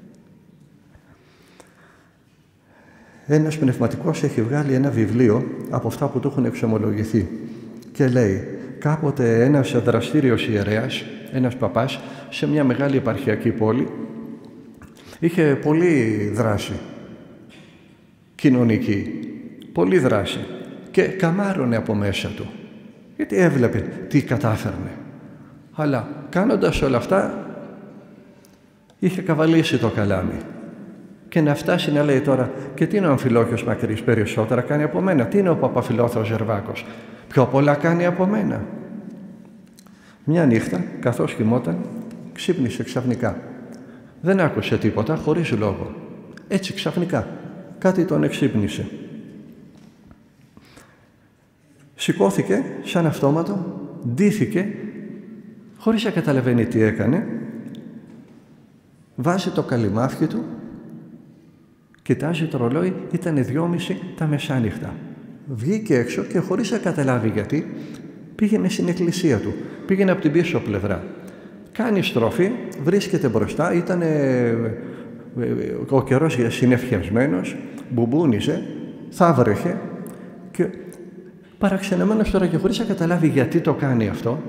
Ένας πνευματικός έχει βγάλει ένα βιβλίο από αυτά που του έχουν εξομολογηθεί και λέει, κάποτε ένας δραστήριος ιερέας, ένας παπάς, σε μια μεγάλη επαρχιακή πόλη, είχε πολλή δράση κοινωνική, πολλή δράση και καμάρωνε από μέσα του, γιατί έβλεπε τι κατάφερνε. Αλλά κάνοντας όλα αυτά, είχε καβαλήσει το καλάμι. Και να φτάσει να λέει τώρα, και τι είναι ο Αμφιλόχιος Μακρύς, περισσότερα κάνει από μένα. Τι είναι ο Παπαφιλόθεος Ζερβάκος, πιο πολλά κάνει από μένα. Μια νύχτα, καθώς κοιμόταν, ξύπνησε ξαφνικά. Δεν άκουσε τίποτα, χωρίς λόγο. Έτσι ξαφνικά, κάτι τον εξύπνησε. Σηκώθηκε σαν αυτόματο, ντύθηκε, χωρίς να καταλαβαίνει τι έκανε, βάζει το καλυμάφι του Κοιτάζει το ρολόι, ήταν 2:30 τα μεσάνυχτα. Βγήκε έξω και χωρίς να καταλάβει γιατί, πήγαινε στην εκκλησία του. Πήγαινε από την πίσω πλευρά. Κάνει στροφή, βρίσκεται μπροστά, ήταν ο καιρός συννεφιασμένος, μπουμπούνιζε, θα βρέχε και παραξενεμένος τώρα και χωρίς να καταλάβει γιατί το κάνει αυτό,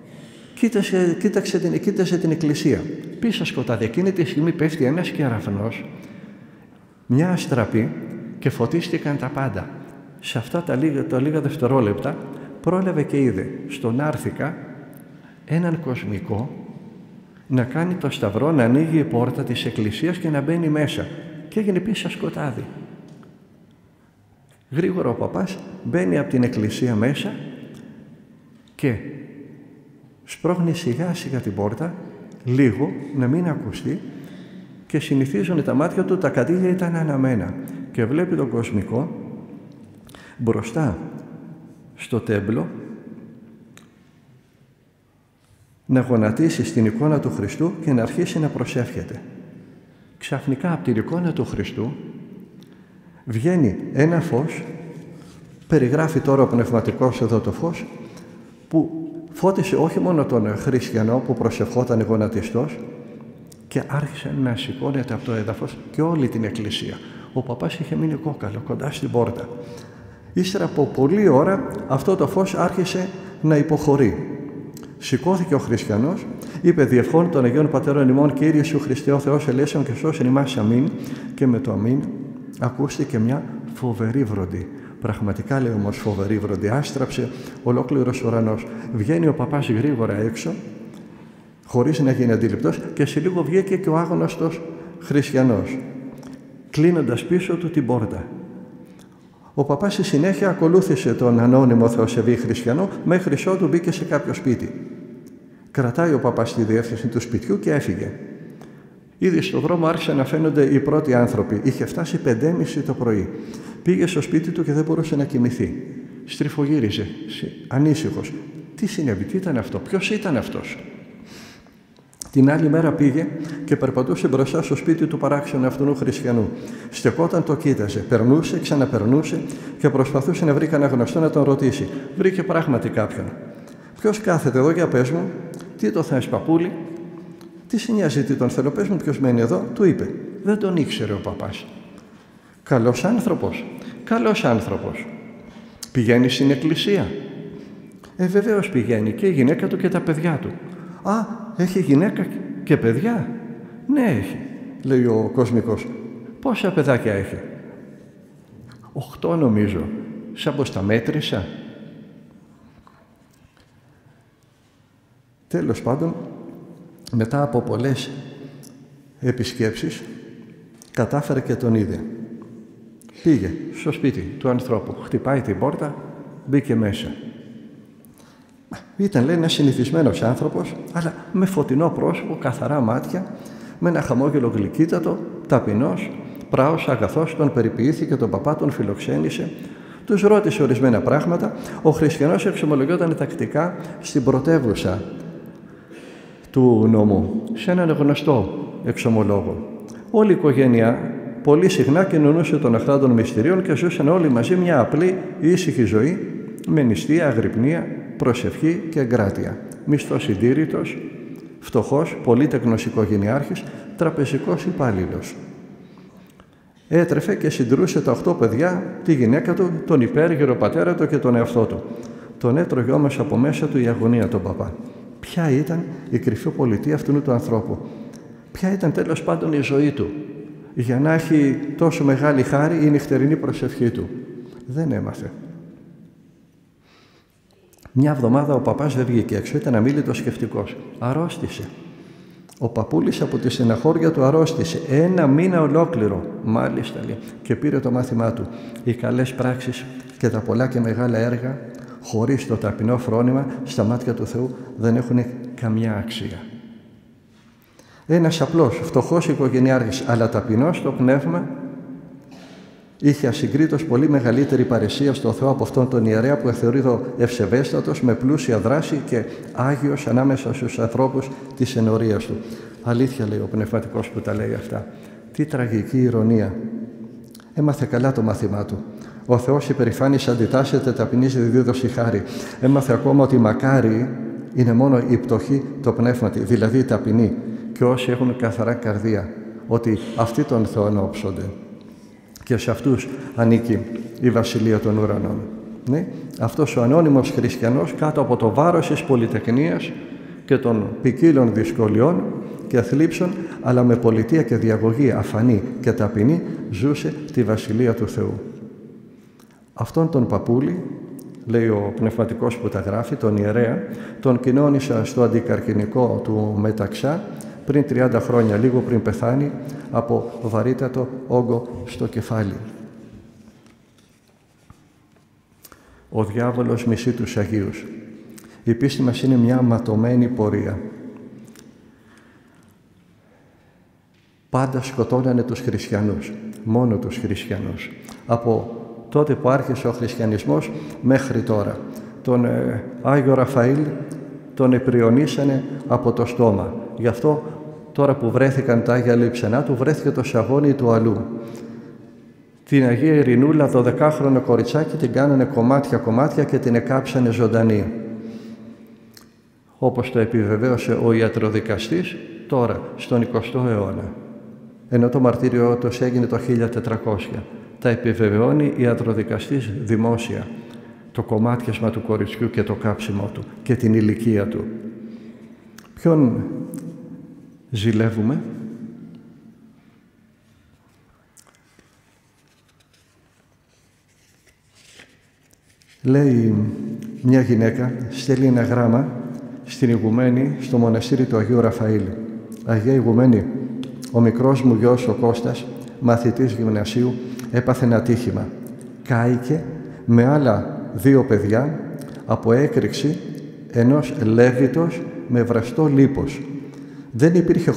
κοίταξε την εκκλησία. Πίσω σκοτάδι, εκείνη τη στιγμή πέφτει ένας κεραυνός, μια αστραπή και φωτίστηκαν τα πάντα. Σε αυτά τα λίγα δευτερόλεπτα πρόλαβε και είδε στον Άρθηκα έναν κοσμικό να κάνει το σταυρό, να ανοίγει η πόρτα της εκκλησίας και να μπαίνει μέσα. Και έγινε πίσω σκοτάδι. Γρήγορα ο παπάς μπαίνει από την εκκλησία μέσα και σπρώχνει σιγά σιγά την πόρτα, λίγο, να μην ακουστεί, και συνηθίζουν τα μάτια του, τα κατήλια ήταν αναμένα. Και βλέπει τον κοσμικό μπροστά στο τέμπλο να γονατίσει στην εικόνα του Χριστού και να αρχίσει να προσεύχεται. Ξαφνικά από την εικόνα του Χριστού βγαίνει ένα φως, περιγράφει τώρα ο πνευματικός εδώ το φως, που φώτισε όχι μόνο τον χριστιανό που προσευχόταν γονατιστός, και άρχισε να σηκώνεται από το έδαφος και όλη την εκκλησία. Ο παπάς είχε μείνει κόκαλο κοντά στην πόρτα. Ύστερα από πολλή ώρα αυτό το φως άρχισε να υποχωρεί. Σηκώθηκε ο χριστιανός, είπε «Διευχών των Αγίων Πατέρων ημών, Κύριε Ιησού Χριστέ ο Θεός ελέησον και σώσον ημάς, αμήν». Και με το αμήν ακούστηκε μια φοβερή βροντή. Πραγματικά λέει όμως φοβερή βροντή. Άστραψε ολόκληρος ουρανός. Βγαίνει ο παπάς γρήγορα έξω, χωρίς να γίνει αντιληπτός, και σε λίγο βγήκε και ο άγνωστος χριστιανός, κλείνοντας πίσω του την πόρτα. Ο παπάς στη συνέχεια ακολούθησε τον ανώνυμο θεοσεβή χριστιανό μέχρι ότου μπήκε σε κάποιο σπίτι. Κρατάει ο παπάς τη διεύθυνση του σπιτιού και έφυγε. Ήδη στον δρόμο άρχισαν να φαίνονται οι πρώτοι άνθρωποι. Είχε φτάσει 5:30 το πρωί. Πήγε στο σπίτι του και δεν μπορούσε να κοιμηθεί. Στριφογύριζε, ανήσυχος. Τι συνέβη, τι ήταν αυτό, ποιος ήταν αυτός? Την άλλη μέρα πήγε και περπατούσε μπροστά στο σπίτι του παράξενου αυτού χριστιανού. Στεκόταν, το κοίταζε, περνούσε, ξαναπερνούσε και προσπαθούσε να βρει κανένα γνωστό να τον ρωτήσει. Βρήκε πράγματι κάποιον. Ποιος κάθεται εδώ, για πες μου, τι το θες παππούλη, τι σε νοιάζει, τι τον θέλω, πες μου ποιος μένει εδώ, του είπε. Δεν τον ήξερε ο παπάς. Καλός άνθρωπος, καλός άνθρωπος. Πηγαίνει στην εκκλησία. Βεβαίως πηγαίνει, και η γυναίκα του και τα παιδιά του. Α, έχει γυναίκα και παιδιά? Ναι, έχει, λέει ο κοσμικός. Πόσα παιδάκια έχει? 8 νομίζω. Σαν πως τα μέτρησα. Τέλος πάντων, μετά από πολλές επισκέψεις, κατάφερε και τον είδε. Πήγε στο σπίτι του ανθρώπου, χτυπάει την πόρτα, μπήκε μέσα. Ήταν, λέει, ένας συνηθισμένος άνθρωπος, αλλά με φωτεινό πρόσωπο, καθαρά μάτια, με ένα χαμόγελο γλυκύτατο, ταπεινός, πράος, αγαθός, τον περιποιήθηκε, τον παπά τον φιλοξένησε, τους ρώτησε ορισμένα πράγματα. Ο χριστιανός εξομολογιόταν τακτικά στην πρωτεύουσα του νομού, σε έναν γνωστό εξομολόγο. Όλη η οικογένεια πολύ συχνά κοινωνούσε των αχράντων μυστηρίων και ζούσαν όλοι μαζί μια απλή, ήσυχη ζωή, με νηστεία, αγρυπνία, προσευχή και εγκράτεια. Μισθός συντήρητος, φτωχός, πολύτεκνος οικογενειάρχης, τραπεζικός υπάλληλος. Έτρεφε και συντρούσε τα 8 παιδιά, τη γυναίκα του, τον υπέργυρο πατέρα του και τον εαυτό του. Τον έτρωγε όμως από μέσα του η αγωνία τον παπά. Ποια ήταν η κρυφή πολιτεία αυτού του ανθρώπου? Ποια ήταν τέλος πάντων η ζωή του για να έχει τόσο μεγάλη χάρη η νυχτερινή προσευχή του? Δεν έμαθε. Μια εβδομάδα ο παπάς δεν βγήκε έξω, ήταν αμίλητος σκεφτικός. Αρρώστησε. Ο παππούλης από τη στεναχώρια του αρρώστησε. 1 μήνα ολόκληρο, μάλιστα, λέει, και πήρε το μάθημά του. Οι καλές πράξεις και τα πολλά και μεγάλα έργα, χωρίς το ταπεινό φρόνημα, στα μάτια του Θεού δεν έχουν καμιά αξία. Ένας απλός, φτωχός οικογενειάρχης, αλλά ταπεινός στο πνεύμα, είχε ασυγκρίτως πολύ μεγαλύτερη παρεσία στον Θεό από αυτόν τον ιερέα που θεωρείται ευσεβέστατος, με πλούσια δράση και άγιος ανάμεσα στους ανθρώπους της ενορίας του. Αλήθεια, λέει ο πνευματικός που τα λέει αυτά. Τι τραγική ηρωνία. Έμαθε καλά το μάθημά του. Ο Θεός υπερηφάνης αντιτάσσεται, ταπεινής δίδωση χάρη. Έμαθε ακόμα ότι μακάρι είναι μόνο οι πτωχοί το πνεύματι, δηλαδή οι ταπεινοί, και όσοι έχουν καθαρά καρδία, ότι αυτοί τον Θεό ενόψονται. Και σε αυτούς ανήκει η Βασιλεία των Ουρανών. Ναι, αυτός ο ανώνυμος χριστιανός, κάτω από το βάρος της πολυτεκνίας και των ποικίλων δυσκολιών και θλίψεων, αλλά με πολιτεία και διαγωγή αφανή και ταπεινή, ζούσε τη Βασιλεία του Θεού. Αυτόν τον παππούλη, λέει ο πνευματικός που τα γράφει, τον ιερέα, τον κοινώνησα στο αντικαρκυνικό του Μεταξά πριν 30 χρόνια, λίγο πριν πεθάνει, από βαρύτατο όγκο στο κεφάλι. Ο διάβολος μισεί τους Αγίους. Η πίστη μας είναι μια ματωμένη πορεία. Πάντα σκοτώνανε τους χριστιανούς, μόνο τους χριστιανούς. Από τότε που άρχισε ο χριστιανισμός μέχρι τώρα. Τον Άγιο Ραφαήλ τον επριονίσανε από το στόμα. Γι' αυτό τώρα που βρέθηκαν τα Άγια Λείψανά του, βρέθηκε το σαγόνι του αλλού. Την Αγία Ειρηνούλα, 12χρονο κοριτσάκι, την κάνανε κομμάτια-κομμάτια και την εκάψανε ζωντανή. Όπως το επιβεβαίωσε ο ιατροδικαστής τώρα, στον 20ο αιώνα. Ενώ το μαρτύριό τους έγινε το 1400. Τα επιβεβαιώνει ιατροδικαστής δημόσια. Το κομμάτιασμα του κοριτσιού και το κάψιμο του και την ηλικία του. Ποιον ζηλεύουμε? Λέει μια γυναίκα, στέλνει ένα γράμμα στην ηγουμένη στο μοναστήρι του Αγίου Ραφαήλ. Αγία ηγουμένη, ο μικρός μου γιος ο Κώστας, μαθητής γυμνασίου, έπαθε ένα ατύχημα. Κάηκε με άλλα 2 παιδιά από έκρηξη ενός λέβητος με βραστό λίπος. Δεν υπήρχε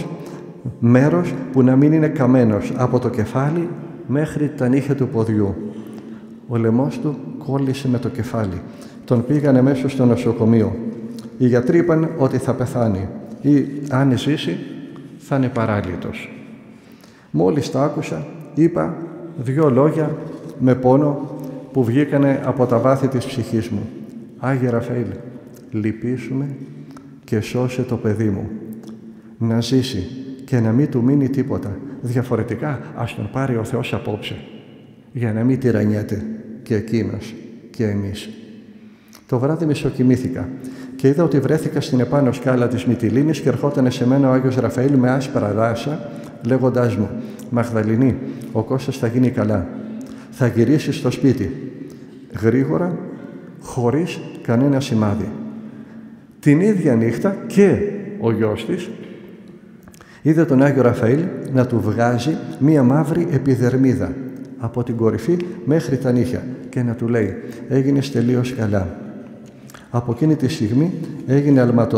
μέρος που να μην είναι καμένος από το κεφάλι μέχρι τα νύχια του ποδιού. Ο λαιμός του κόλλησε με το κεφάλι. Τον πήγανε μέσα στο νοσοκομείο. Οι γιατροί είπαν ότι θα πεθάνει ή αν ζήσει θα είναι παράλυτος. Μόλις τα άκουσα, είπα 2 λόγια με πόνο που βγήκανε από τα βάθη της ψυχής μου. Άγιε Ραφαήλ, λυπήσουμε και σώσε το παιδί μου. Να ζήσει και να μην του μείνει τίποτα. Διαφορετικά ας τον πάρει ο Θεός απόψε, για να μην τυραννιέται και εκείνος και εμείς. Το βράδυ μισοκοιμήθηκα και είδα ότι βρέθηκα στην επάνω σκάλα της Μυτιλήνης και ερχόταν σε μένα ο Άγιος Ραφαήλ με άσπρα δάσα, λέγοντάς μου «Μαγδαληνή, ο Κώστας θα γίνει καλά. Θα γυρίσει στο σπίτι, γρήγορα, χωρίς κανένα σημάδι». Την ίδια νύχτα και ο γιος της είδε τον Άγιο Ραφαήλ να του βγάζει μία μαύρη επιδερμίδα από την κορυφή μέχρι τα νύχια και να του λέει «Έγινες τελείως καλά». Από εκείνη τη στιγμή έγινε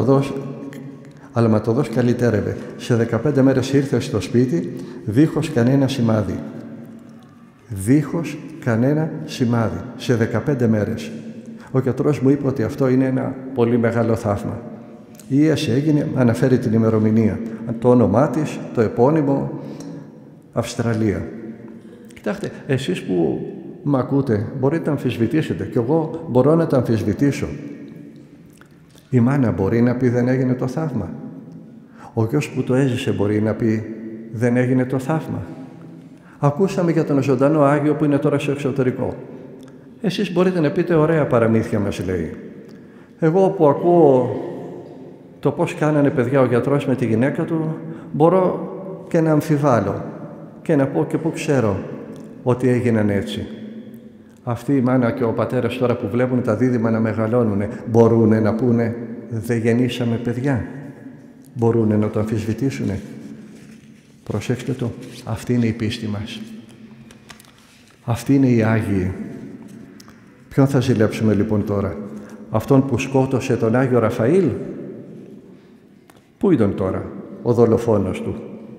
αλματωδός καλυτέρευε. Σε 15 μέρες ήρθε στο σπίτι δίχως κανένα σημάδι. Δίχως κανένα σημάδι. Σε 15 μέρες. Ο γιατρός μου είπε ότι αυτό είναι ένα πολύ μεγάλο θαύμα. Η ίαση έγινε, αναφέρει την ημερομηνία. Το όνομά της, το επώνυμο, Αυστραλία. Κοιτάξτε, εσείς που μ' ακούτε μπορείτε να αμφισβητήσετε και εγώ μπορώ να τα αμφισβητήσω. Η μάνα μπορεί να πει δεν έγινε το θαύμα. Ο γιος που το έζησε μπορεί να πει δεν έγινε το θαύμα. Ακούσαμε για τον ζωντανό Άγιο που είναι τώρα στο εξωτερικό. Εσείς μπορείτε να πείτε ωραία παραμύθια μας λέει. Εγώ που ακούω το πώς κάνανε παιδιά ο γιατρός με τη γυναίκα του, μπορώ και να αμφιβάλλω και να πω και που ξέρω ότι έγιναν έτσι. Αυτή η μάνα και ο πατέρας τώρα που βλέπουν τα δίδυμα να μεγαλώνουν, μπορούν να πούνε δεν γεννήσαμε παιδιά. Μπορούν να το αμφισβητήσουν. Προσέξτε το. Αυτή είναι η πίστη μας. Αυτή είναι η Άγιοι. Ποιον θα ζηλέψουμε λοιπόν τώρα? Αυτόν που σκότωσε τον Άγιο Ραφαήλ? Πού ήταν τώρα ο δολοφόνος του?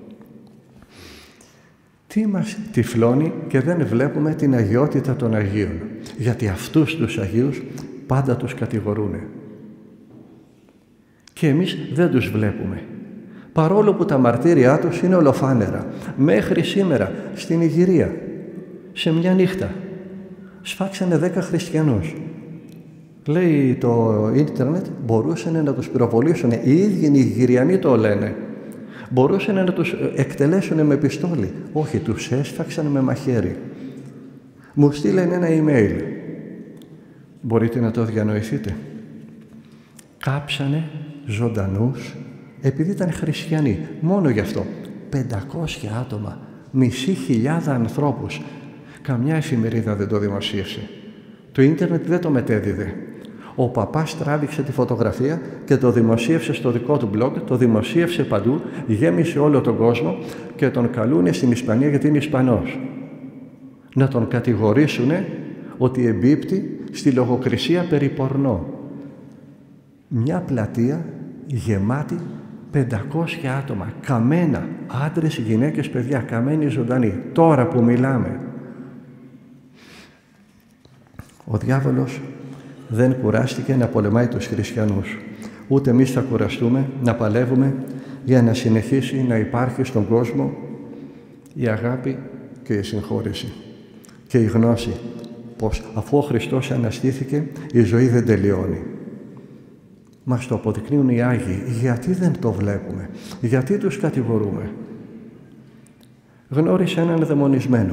Τι μας τυφλώνει και δεν βλέπουμε την αγιότητα των Αγίων? Γιατί αυτούς τους Αγίους πάντα τους κατηγορούνε. Και εμείς δεν τους βλέπουμε. Παρόλο που τα μαρτύρια τους είναι ολοφάνερα. Μέχρι σήμερα στην Ιγυρία σε μια νύχτα. Σφάξανε 10 χριστιανούς. Λέει το ίντερνετ, μπορούσαν να τους πυροβολήσουν. Οι ίδιοι Νιγηριανοί το λένε. Μπορούσαν να τους εκτελέσουν με πιστόλι. Όχι, τους έσφαξαν με μαχαίρι. Μου στείλανε ένα email. Μπορείτε να το διανοηθείτε. Κάψανε ζωντανούς επειδή ήταν χριστιανοί. Μόνο γι' αυτό. 500 άτομα, 500.000 ανθρώπους. Καμιά εφημερίδα δεν το δημοσίευσε. Το ίντερνετ δεν το μετέδιδε. Ο παπάς τράβηξε τη φωτογραφία και το δημοσίευσε στο δικό του blog, το δημοσίευσε παντού, γέμισε όλο τον κόσμο και τον καλούνε στην Ισπανία γιατί είναι Ισπανός. Να τον κατηγορήσουνε ότι εμπίπτει στη λογοκρισία περί πορνό. Μια πλατεία γεμάτη 500 άτομα, καμένα, άντρες, γυναίκες, παιδιά, καμένοι ζωντανοί, τώρα που μιλάμε. Ο διάβολος δεν κουράστηκε να πολεμάει τους χριστιανούς. Ούτε εμείς θα κουραστούμε να παλεύουμε για να συνεχίσει να υπάρχει στον κόσμο η αγάπη και η συγχώρεση και η γνώση πως αφού ο Χριστός αναστήθηκε η ζωή δεν τελειώνει. Μας το αποδεικνύουν οι Άγιοι. Γιατί δεν το βλέπουμε? Γιατί τους κατηγορούμε? Γνώρισα έναν δαιμονισμένο.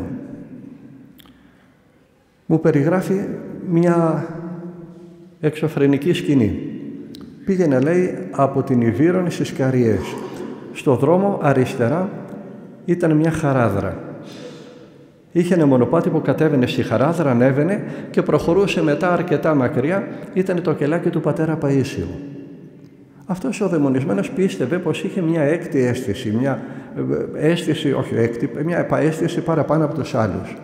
Μου περιγράφει μια εξωφρενική σκηνή. Πήγαινε, λέει, από την Ιβύρον στις Καριές. Στο δρόμο αριστερά ήταν μια χαράδρα. Είχε ένα μονοπάτι που κατέβαινε στη χαράδρα, ανέβαινε και προχωρούσε μετά αρκετά μακριά. Ήταν το κελάκι του πατέρα Παΐσιου. Αυτός ο δαιμονισμένος πίστευε πως είχε μια έκτη αίσθηση, μια αίσθηση παραπάνω από τους άλλους.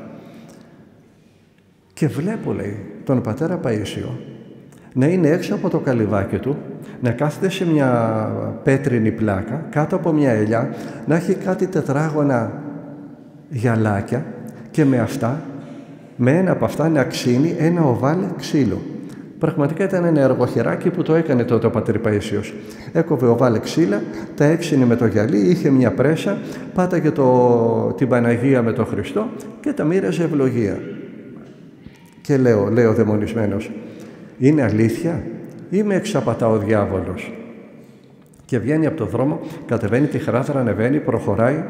Και βλέπω, λέει, τον πατέρα Παΐσιο να είναι έξω από το καλυβάκι του, να κάθεται σε μια πέτρινη πλάκα, κάτω από μια ελιά, να έχει κάτι τετράγωνα γυαλάκια και με ένα από αυτά να ξύνει ένα οβάλ ξύλο. Πραγματικά ήταν ένα εργοχεράκι που το έκανε τότε ο πατήρ Παΐσιος. Έκοβε οβάλ ξύλα, τα έξυνε με το γυαλί, είχε μια πρέσα, πάταγε την Παναγία με τον Χριστό και τα μοίραζε ευλογία. Και λέει ο δαιμονισμένος, είναι αλήθεια ή με εξαπατά ο διάβολος? Και βγαίνει από το δρόμο, κατεβαίνει τη χαράδρα, ανεβαίνει, προχωράει,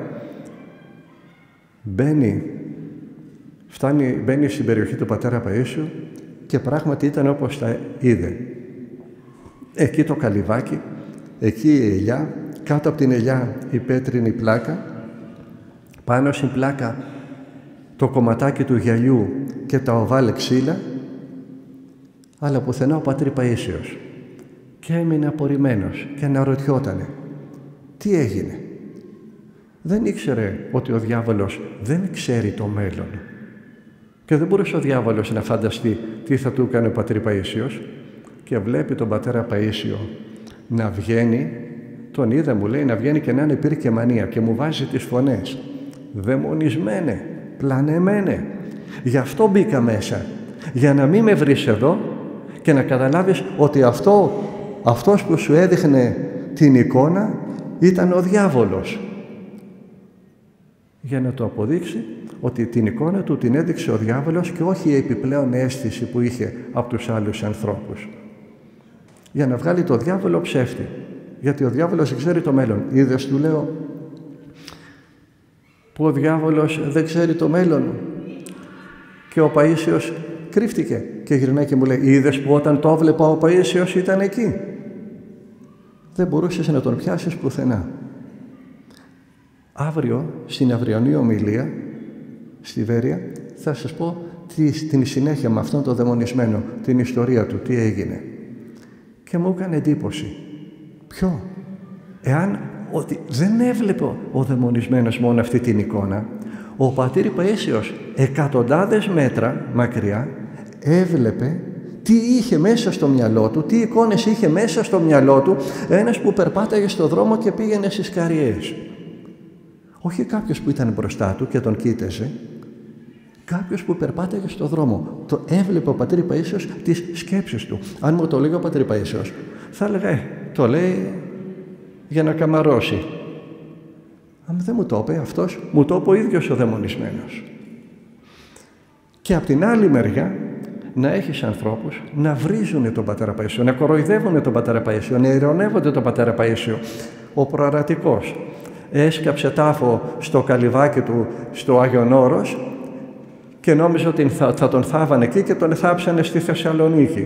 μπαίνει στην περιοχή του πατέρα Παΐσιου και πράγματι ήταν όπως τα είδε. Εκεί το καλυβάκι, εκεί η ελιά, κάτω από την ελιά η πέτρινη πλάκα, πάνω στην πλάκα το κομματάκι του γυαλιού και τα οβάλ ξύλα, αλλά πουθενά ο πατήρ Παΐσιος. Και έμεινε απορριμμένος και αναρωτιότανε τι έγινε. Δεν ήξερε ότι ο διάβολος δεν ξέρει το μέλλον. Και δεν μπορούσε ο διάβολος να φανταστεί τι θα του έκανε ο πατήρ Παΐσιος. Και βλέπει τον πατέρα Παΐσιο να βγαίνει, τον είδα, μου λέει, να βγαίνει και να είναι πυρ και μανία και μου βάζει τις φωνές. Δαιμονισμένε, πλανεμένε. Γι' αυτό μπήκα μέσα. Για να μην με βρεις εδώ και να καταλάβεις ότι αυτός που σου έδειχνε την εικόνα ήταν ο διάβολος. Για να το αποδείξει ότι την εικόνα του την έδειξε ο διάβολος και όχι η επιπλέον αίσθηση που είχε από τους άλλους ανθρώπους. Για να βγάλει το διάβολο ψεύτη. Γιατί ο διάβολος ξέρει το μέλλον. Είδες, του λέω, που ο διάβολος δεν ξέρει το μέλλον. Και ο Παΐσιος κρύφτηκε και γυρνάει και μου λέει, είδες που όταν το έβλεπα ο Παΐσιος ήταν εκεί? Δεν μπορούσες να τον πιάσεις πουθενά. Αύριο, στην αυριανή ομιλία, στη Βέρεια, θα σας πω την συνέχεια με αυτόν τον δαιμονισμένο, την ιστορία του, τι έγινε. Και μου έκανε εντύπωση. Ποιο? Ότι δεν έβλεπε ο δαιμονισμένος μόνο αυτή την εικόνα. Ο πατήρ Παΐσιος εκατοντάδες μέτρα μακριά έβλεπε τι είχε μέσα στο μυαλό του, τι εικόνες είχε μέσα στο μυαλό του ένας που περπάταγε στο δρόμο και πήγαινε στις Καριές. Όχι κάποιος που ήταν μπροστά του και τον κοίταζε, κάποιος που περπάταγε στο δρόμο. Το έβλεπε ο πατήρ Παΐσιος τις σκέψεις του. Αν μου το λέγει ο πατήρ Παΐσιος, θα έλεγα, το λέει για να καμαρώσει. Αν δεν μου το είπε αυτός, μου το είπε ο ίδιος ο δαιμονισμένος. Και απ' την άλλη μεριά να έχεις ανθρώπους να βρίζουν τον πατέρα Παΐσιο, να κοροϊδεύουν τον πατέρα Παΐσιο, να ειρωνεύονται τον πατέρα Παΐσιο. Ο προορατικός έσκαψε τάφο στο καλυβάκι του στο Άγιον Όρος και νόμιζε ότι θα τον θάβανε εκεί και τον θάψανε στη Θεσσαλονίκη.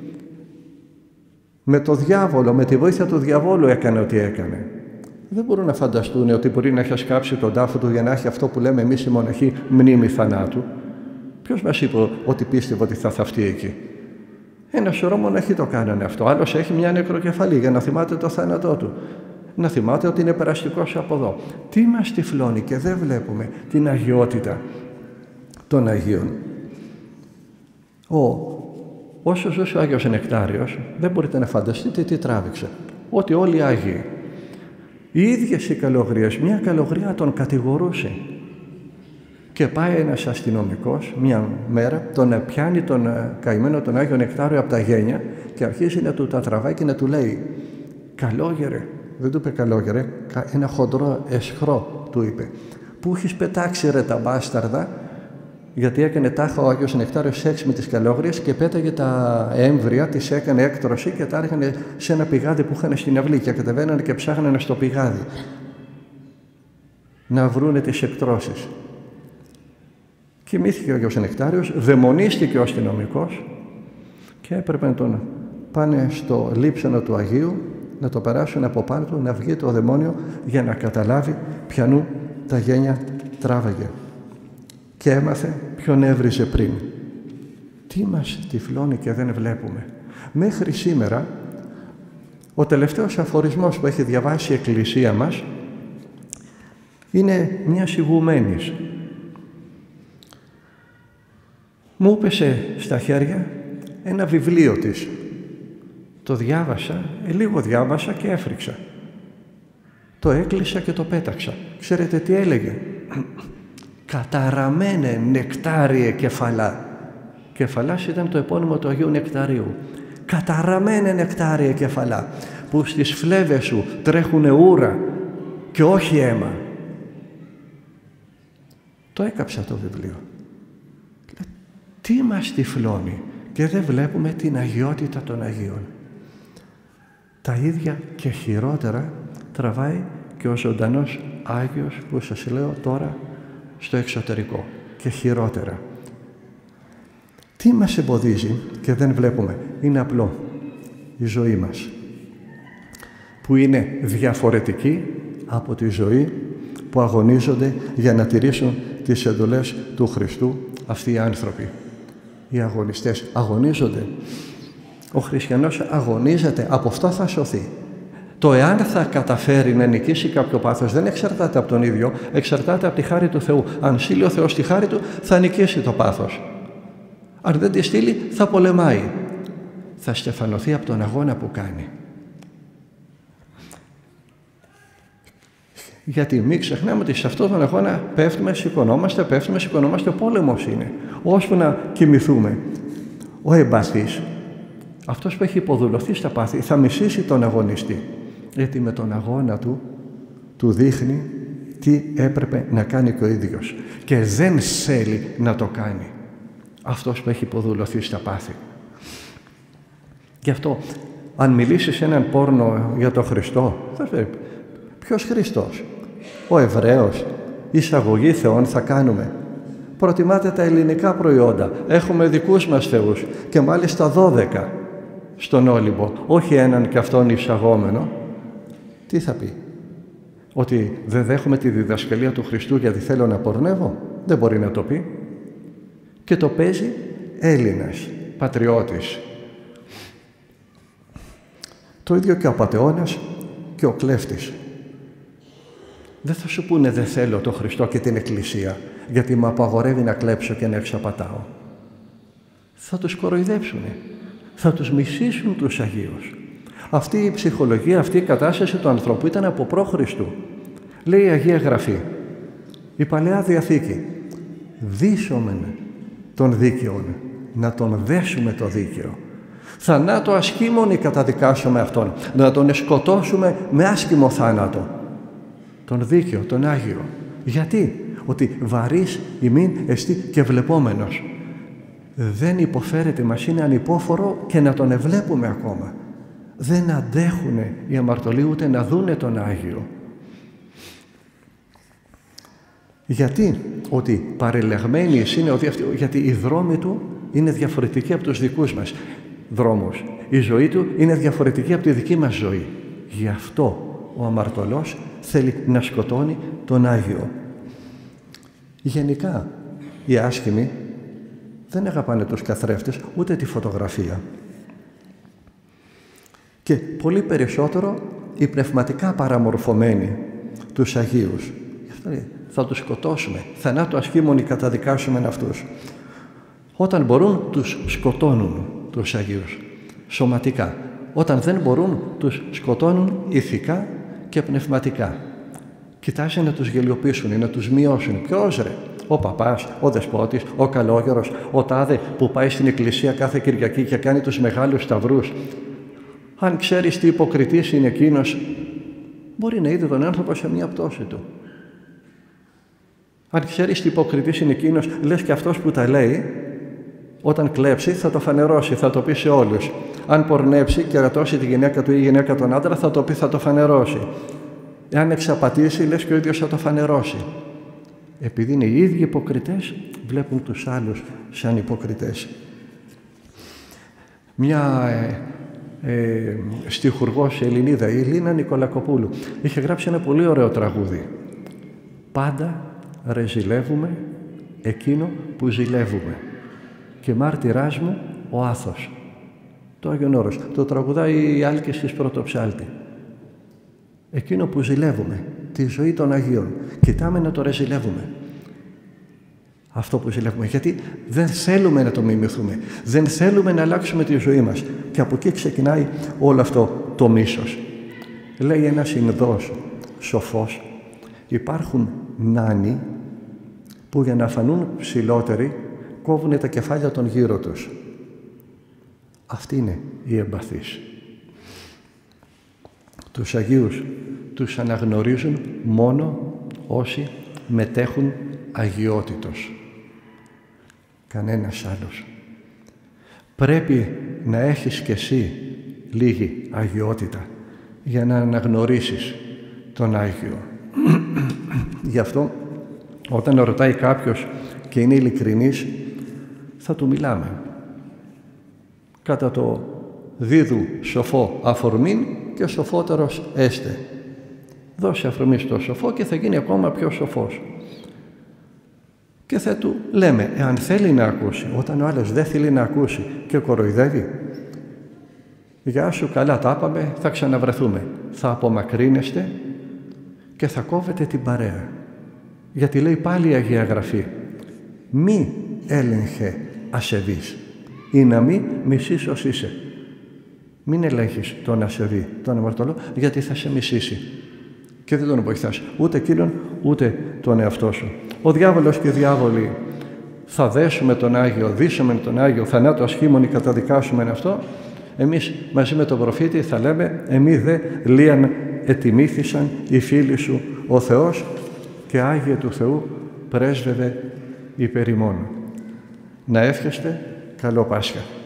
Με το διάβολο, με τη βοήθεια του διαβόλου έκανε ό,τι έκανε. Δεν μπορούν να φανταστούν ότι μπορεί να έχει σκάψει τον τάφο του για να έχει αυτό που λέμε εμείς οι μοναχοί μνήμη θανάτου. Ποιος μας είπε ότι πίστευε ότι θα θαυτεί εκεί? Ένα σωρό μοναχοί το κάνανε αυτό. Άλλος έχει μια νεκροκεφαλή για να θυμάται το θάνατό του. Να θυμάται ότι είναι περαστικός από εδώ. Τι μας τυφλώνει και δεν βλέπουμε την αγιότητα των Αγίων. Όσο ζούσε ο Άγιος Νεκτάριος, δεν μπορείτε να φανταστείτε τι τράβηξε. Ότι όλοι οι Άγιοι, οι ίδιες οι καλογρίες, μια καλογρία τον κατηγορούσε. Και πάει ένας αστυνομικός μια μέρα, τον πιάνει τον καημένο τον Άγιο Νεκτάριο από τα γένια και αρχίζει να του τα τραβάει και να του λέει «Καλόγερε», δεν του είπε «καλόγερε», ένα χοντρό εσχρό του είπε, «Πού έχεις πετάξει ρε τα μπάσταρδα?» Γιατί έκανε τάχα ο Άγιος Νεκτάριος σεξ με τις καλόγριες και πέταγε τα έμβρια, τις έκανε έκτρωση και τα έρχανε σε ένα πηγάδι που είχαν στην αυλή και κατεβαίνανε και ψάχνανε στο πηγάδι να βρούνε τις εκτρώσεις. Κοιμήθηκε ο Άγιος Νεκτάριος, δαιμονίστηκε ο αστυνομικός και έπρεπε να τον πάνε στο λείψανο του Αγίου, να το περάσουν από πάνω του, να βγει το δαιμόνιο για να καταλάβει ποιανού τα γένια τράβαγε. Και έμαθε ποιον έβριζε πριν. Τι μας τυφλώνει και δεν βλέπουμε. Μέχρι σήμερα, ο τελευταίος αφορισμός που έχει διαβάσει η Εκκλησία μας είναι μια ηγουμένης. Μου έπεσε στα χέρια ένα βιβλίο της. Το διάβασα, λίγο διάβασα και έφρυξα. Το έκλεισα και το πέταξα. Ξέρετε τι έλεγε? «Καταραμένε νεκτάριε κεφαλά». Κεφαλάς ήταν το επώνυμο του Αγίου Νεκταρίου. «Καταραμένε νεκτάριε κεφαλά», που στις φλέβες σου τρέχουν ούρα και όχι αίμα. Το έκαψα το βιβλίο. Τι μας τυφλώνει και δεν βλέπουμε την αγιότητα των Αγίων. Τα ίδια και χειρότερα τραβάει και ο ζωντανός Άγιος που σας λέω τώρα στο εξωτερικό και χειρότερα. Τι μας εμποδίζει και δεν βλέπουμε? Είναι απλό. Η ζωή μας που είναι διαφορετική από τη ζωή που αγωνίζονται για να τηρήσουν τις εντολές του Χριστού αυτοί οι άνθρωποι. Οι αγωνιστές αγωνίζονται. Ο χριστιανός αγωνίζεται, από αυτό θα σωθεί. Το εάν θα καταφέρει να νικήσει κάποιο πάθος δεν εξαρτάται από τον ίδιο, εξαρτάται από τη χάρη του Θεού. Αν στείλει ο Θεός τη χάρη του, θα νικήσει το πάθος. Αν δεν τη στείλει, θα πολεμάει. Θα στεφανωθεί από τον αγώνα που κάνει. Γιατί μην ξεχνάμε ότι σε αυτόν τον αγώνα πέφτουμε, σηκωνόμαστε, ο πόλεμος είναι. Ώσπου να κοιμηθούμε. Ο εμπαθής, αυτός που έχει υποδουλωθεί στα πάθη, θα μισήσει τον αγωνιστή. Γιατί με τον αγώνα του δείχνει τι έπρεπε να κάνει και ο ίδιος. Και δεν θέλει να το κάνει αυτός που έχει υποδουλωθεί στα πάθη. Γι' αυτό, αν μιλήσεις σε έναν πόρνο για τον Χριστό, θα πει, ποιος Χριστός? Ο Εβραίος? Εισαγωγή θεών θα κάνουμε. Προτιμάτε τα ελληνικά προϊόντα. Έχουμε δικούς μας θεούς και μάλιστα 12 στον Όλυμπο, όχι έναν και αυτόν εισαγόμενο. Τι θα πει? Ότι δεν δέχομαι τη διδασκαλία του Χριστού γιατί θέλω να πορνεύω? Δεν μπορεί να το πει. Και το παίζει Έλληνας, πατριώτης. Το ίδιο και ο απατεώνας και ο κλέφτης. Δεν θα σου πούνε δεν θέλω τον Χριστό και την Εκκλησία γιατί με απαγορεύει να κλέψω και να εξαπατάω. Θα τους κοροϊδέψουνε. Θα τους μισήσουν τους Αγίους. Αυτή η ψυχολογία, αυτή η κατάσταση του ανθρώπου ήταν από προ-Χριστού. Λέει η Αγία Γραφή, η Παλαιά Διαθήκη, δίσομεν των δίκαιων, να τον δέσουμε το δίκαιο. Θανάτο ασχήμονη καταδικάσουμε αυτόν, να τον σκοτώσουμε με άσχημο θάνατο. Τον δίκαιο, τον Άγιο. Γιατί? Ότι βαρύς ημίν εστί και βλεπόμενος. δεν υποφέρεται, μας είναι ανυπόφορο και να τον εβλέπουμε ακόμα. Δεν αντέχουν οι αμαρτωλοί ούτε να δούνε τον Άγιο. Γιατί? Ότι παρελεγμένοι είναι γιατί οι δρόμοι του είναι διαφορετικοί από τους δικούς μας δρόμους. Η ζωή του είναι διαφορετική από τη δική μας ζωή. Γι' αυτό ο αμαρτωλός θέλει να σκοτώνει τον Άγιο. Γενικά, οι άσχημοι δεν αγαπάνε τους καθρέφτες, ούτε τη φωτογραφία. Και πολύ περισσότερο οι πνευματικά παραμορφωμένοι, τους Αγίους. Θα τους σκοτώσουμε, θανάτου ασχήμονοι καταδικάσουμε αυτούς. Όταν μπορούν, τους σκοτώνουν τους Αγίους, σωματικά. Όταν δεν μπορούν, τους σκοτώνουν ηθικά και πνευματικά. Κοιτάζει να τους γελιοποιήσουν, να τους μειώσουν. Ποιος ρε? Ο παπάς, ο δεσπότης, ο καλόγερος, ο τάδε που πάει στην εκκλησία κάθε Κυριακή και κάνει τους μεγάλους σταυρούς. Αν ξέρεις τι υποκριτής είναι εκείνος, μπορεί να είδε τον άνθρωπο σε μια πτώση του. Αν ξέρεις τι υποκριτής είναι εκείνος, λες και αυτός που τα λέει, όταν κλέψει θα το φανερώσει, θα το πει σε όλους. Αν πορνέψει και ρατώσει τη γυναίκα του ή η γυναίκα τον άντρα, θα το πει, θα το φανερώσει. Εάν εξαπατήσει, λες και ο ίδιος θα το φανερώσει. Επειδή είναι οι ίδιοι υποκριτές, βλέπουν τους άλλους σαν υποκριτές. Μια στιχουργός Ελληνίδα, η Λίνα Νικολακοπούλου, είχε γράψει ένα πολύ ωραίο τραγούδι. Πάντα ρεζιλεύουμε εκείνο που ζηλεύουμε και μάρτυράς μου ο άθος. Το Άγιον Όρος. Το τραγουδάει η Άλκης της Πρωτοψάλτη. Εκείνο που ζηλεύουμε, τη ζωή των Αγίων, κοιτάμε να το ρεζιλεύουμε. Αυτό που ζηλεύουμε, γιατί δεν θέλουμε να το μιμηθούμε, δεν θέλουμε να αλλάξουμε τη ζωή μας. Και από εκεί ξεκινάει όλο αυτό το μίσος. Λέει ένας Ινδός σοφός, υπάρχουν νάνοι που για να φανούν ψηλότεροι κόβουν τα κεφάλια των γύρω τους. Αυτή είναι η εμπαθής. Τους Αγίους τους αναγνωρίζουν μόνο όσοι μετέχουν αγιότητος. Κανένας άλλος. Πρέπει να έχεις κι εσύ λίγη αγιότητα για να αναγνωρίσεις τον Άγιο. Γι' αυτό όταν ρωτάει κάποιος και είναι ειλικρινής, θα του μιλάμε. Κατά το δίδου σοφό αφορμήν και σοφότερος έστε. Δώσε αφορμή στο σοφό και θα γίνει ακόμα πιο σοφός. Και θα του λέμε, εάν θέλει να ακούσει, όταν ο άλλος δεν θέλει να ακούσει και κοροϊδεύει, γεια σου, καλά τα είπαμε, θα ξαναβρεθούμε. Θα απομακρύνεστε και θα κόβετε την παρέα. Γιατί λέει πάλι η Αγία Γραφή, μη έλεγχε ασεβής ή να μη μισείς ως είσαι. Μην ελέγχεις τον ασεβή, τον αμαρτωλό, γιατί θα σε μισήσει. Και δεν τον βοηθάς ούτε εκείνον, ούτε τον εαυτό σου. Ο διάβολος και οι διάβολοι θα δέσουμε τον Άγιο, δείσουμε τον Άγιο, θανάτου ασχήμονοι καταδικάσουμε αυτό. Εμείς μαζί με τον προφήτη θα λέμε, εμεί δε λίαν ετιμήθησαν οι φίλοι σου ο Θεός και Άγιε του Θεού πρέσβευε υπερ ημών. Να εύχεστε καλό Πάσχα.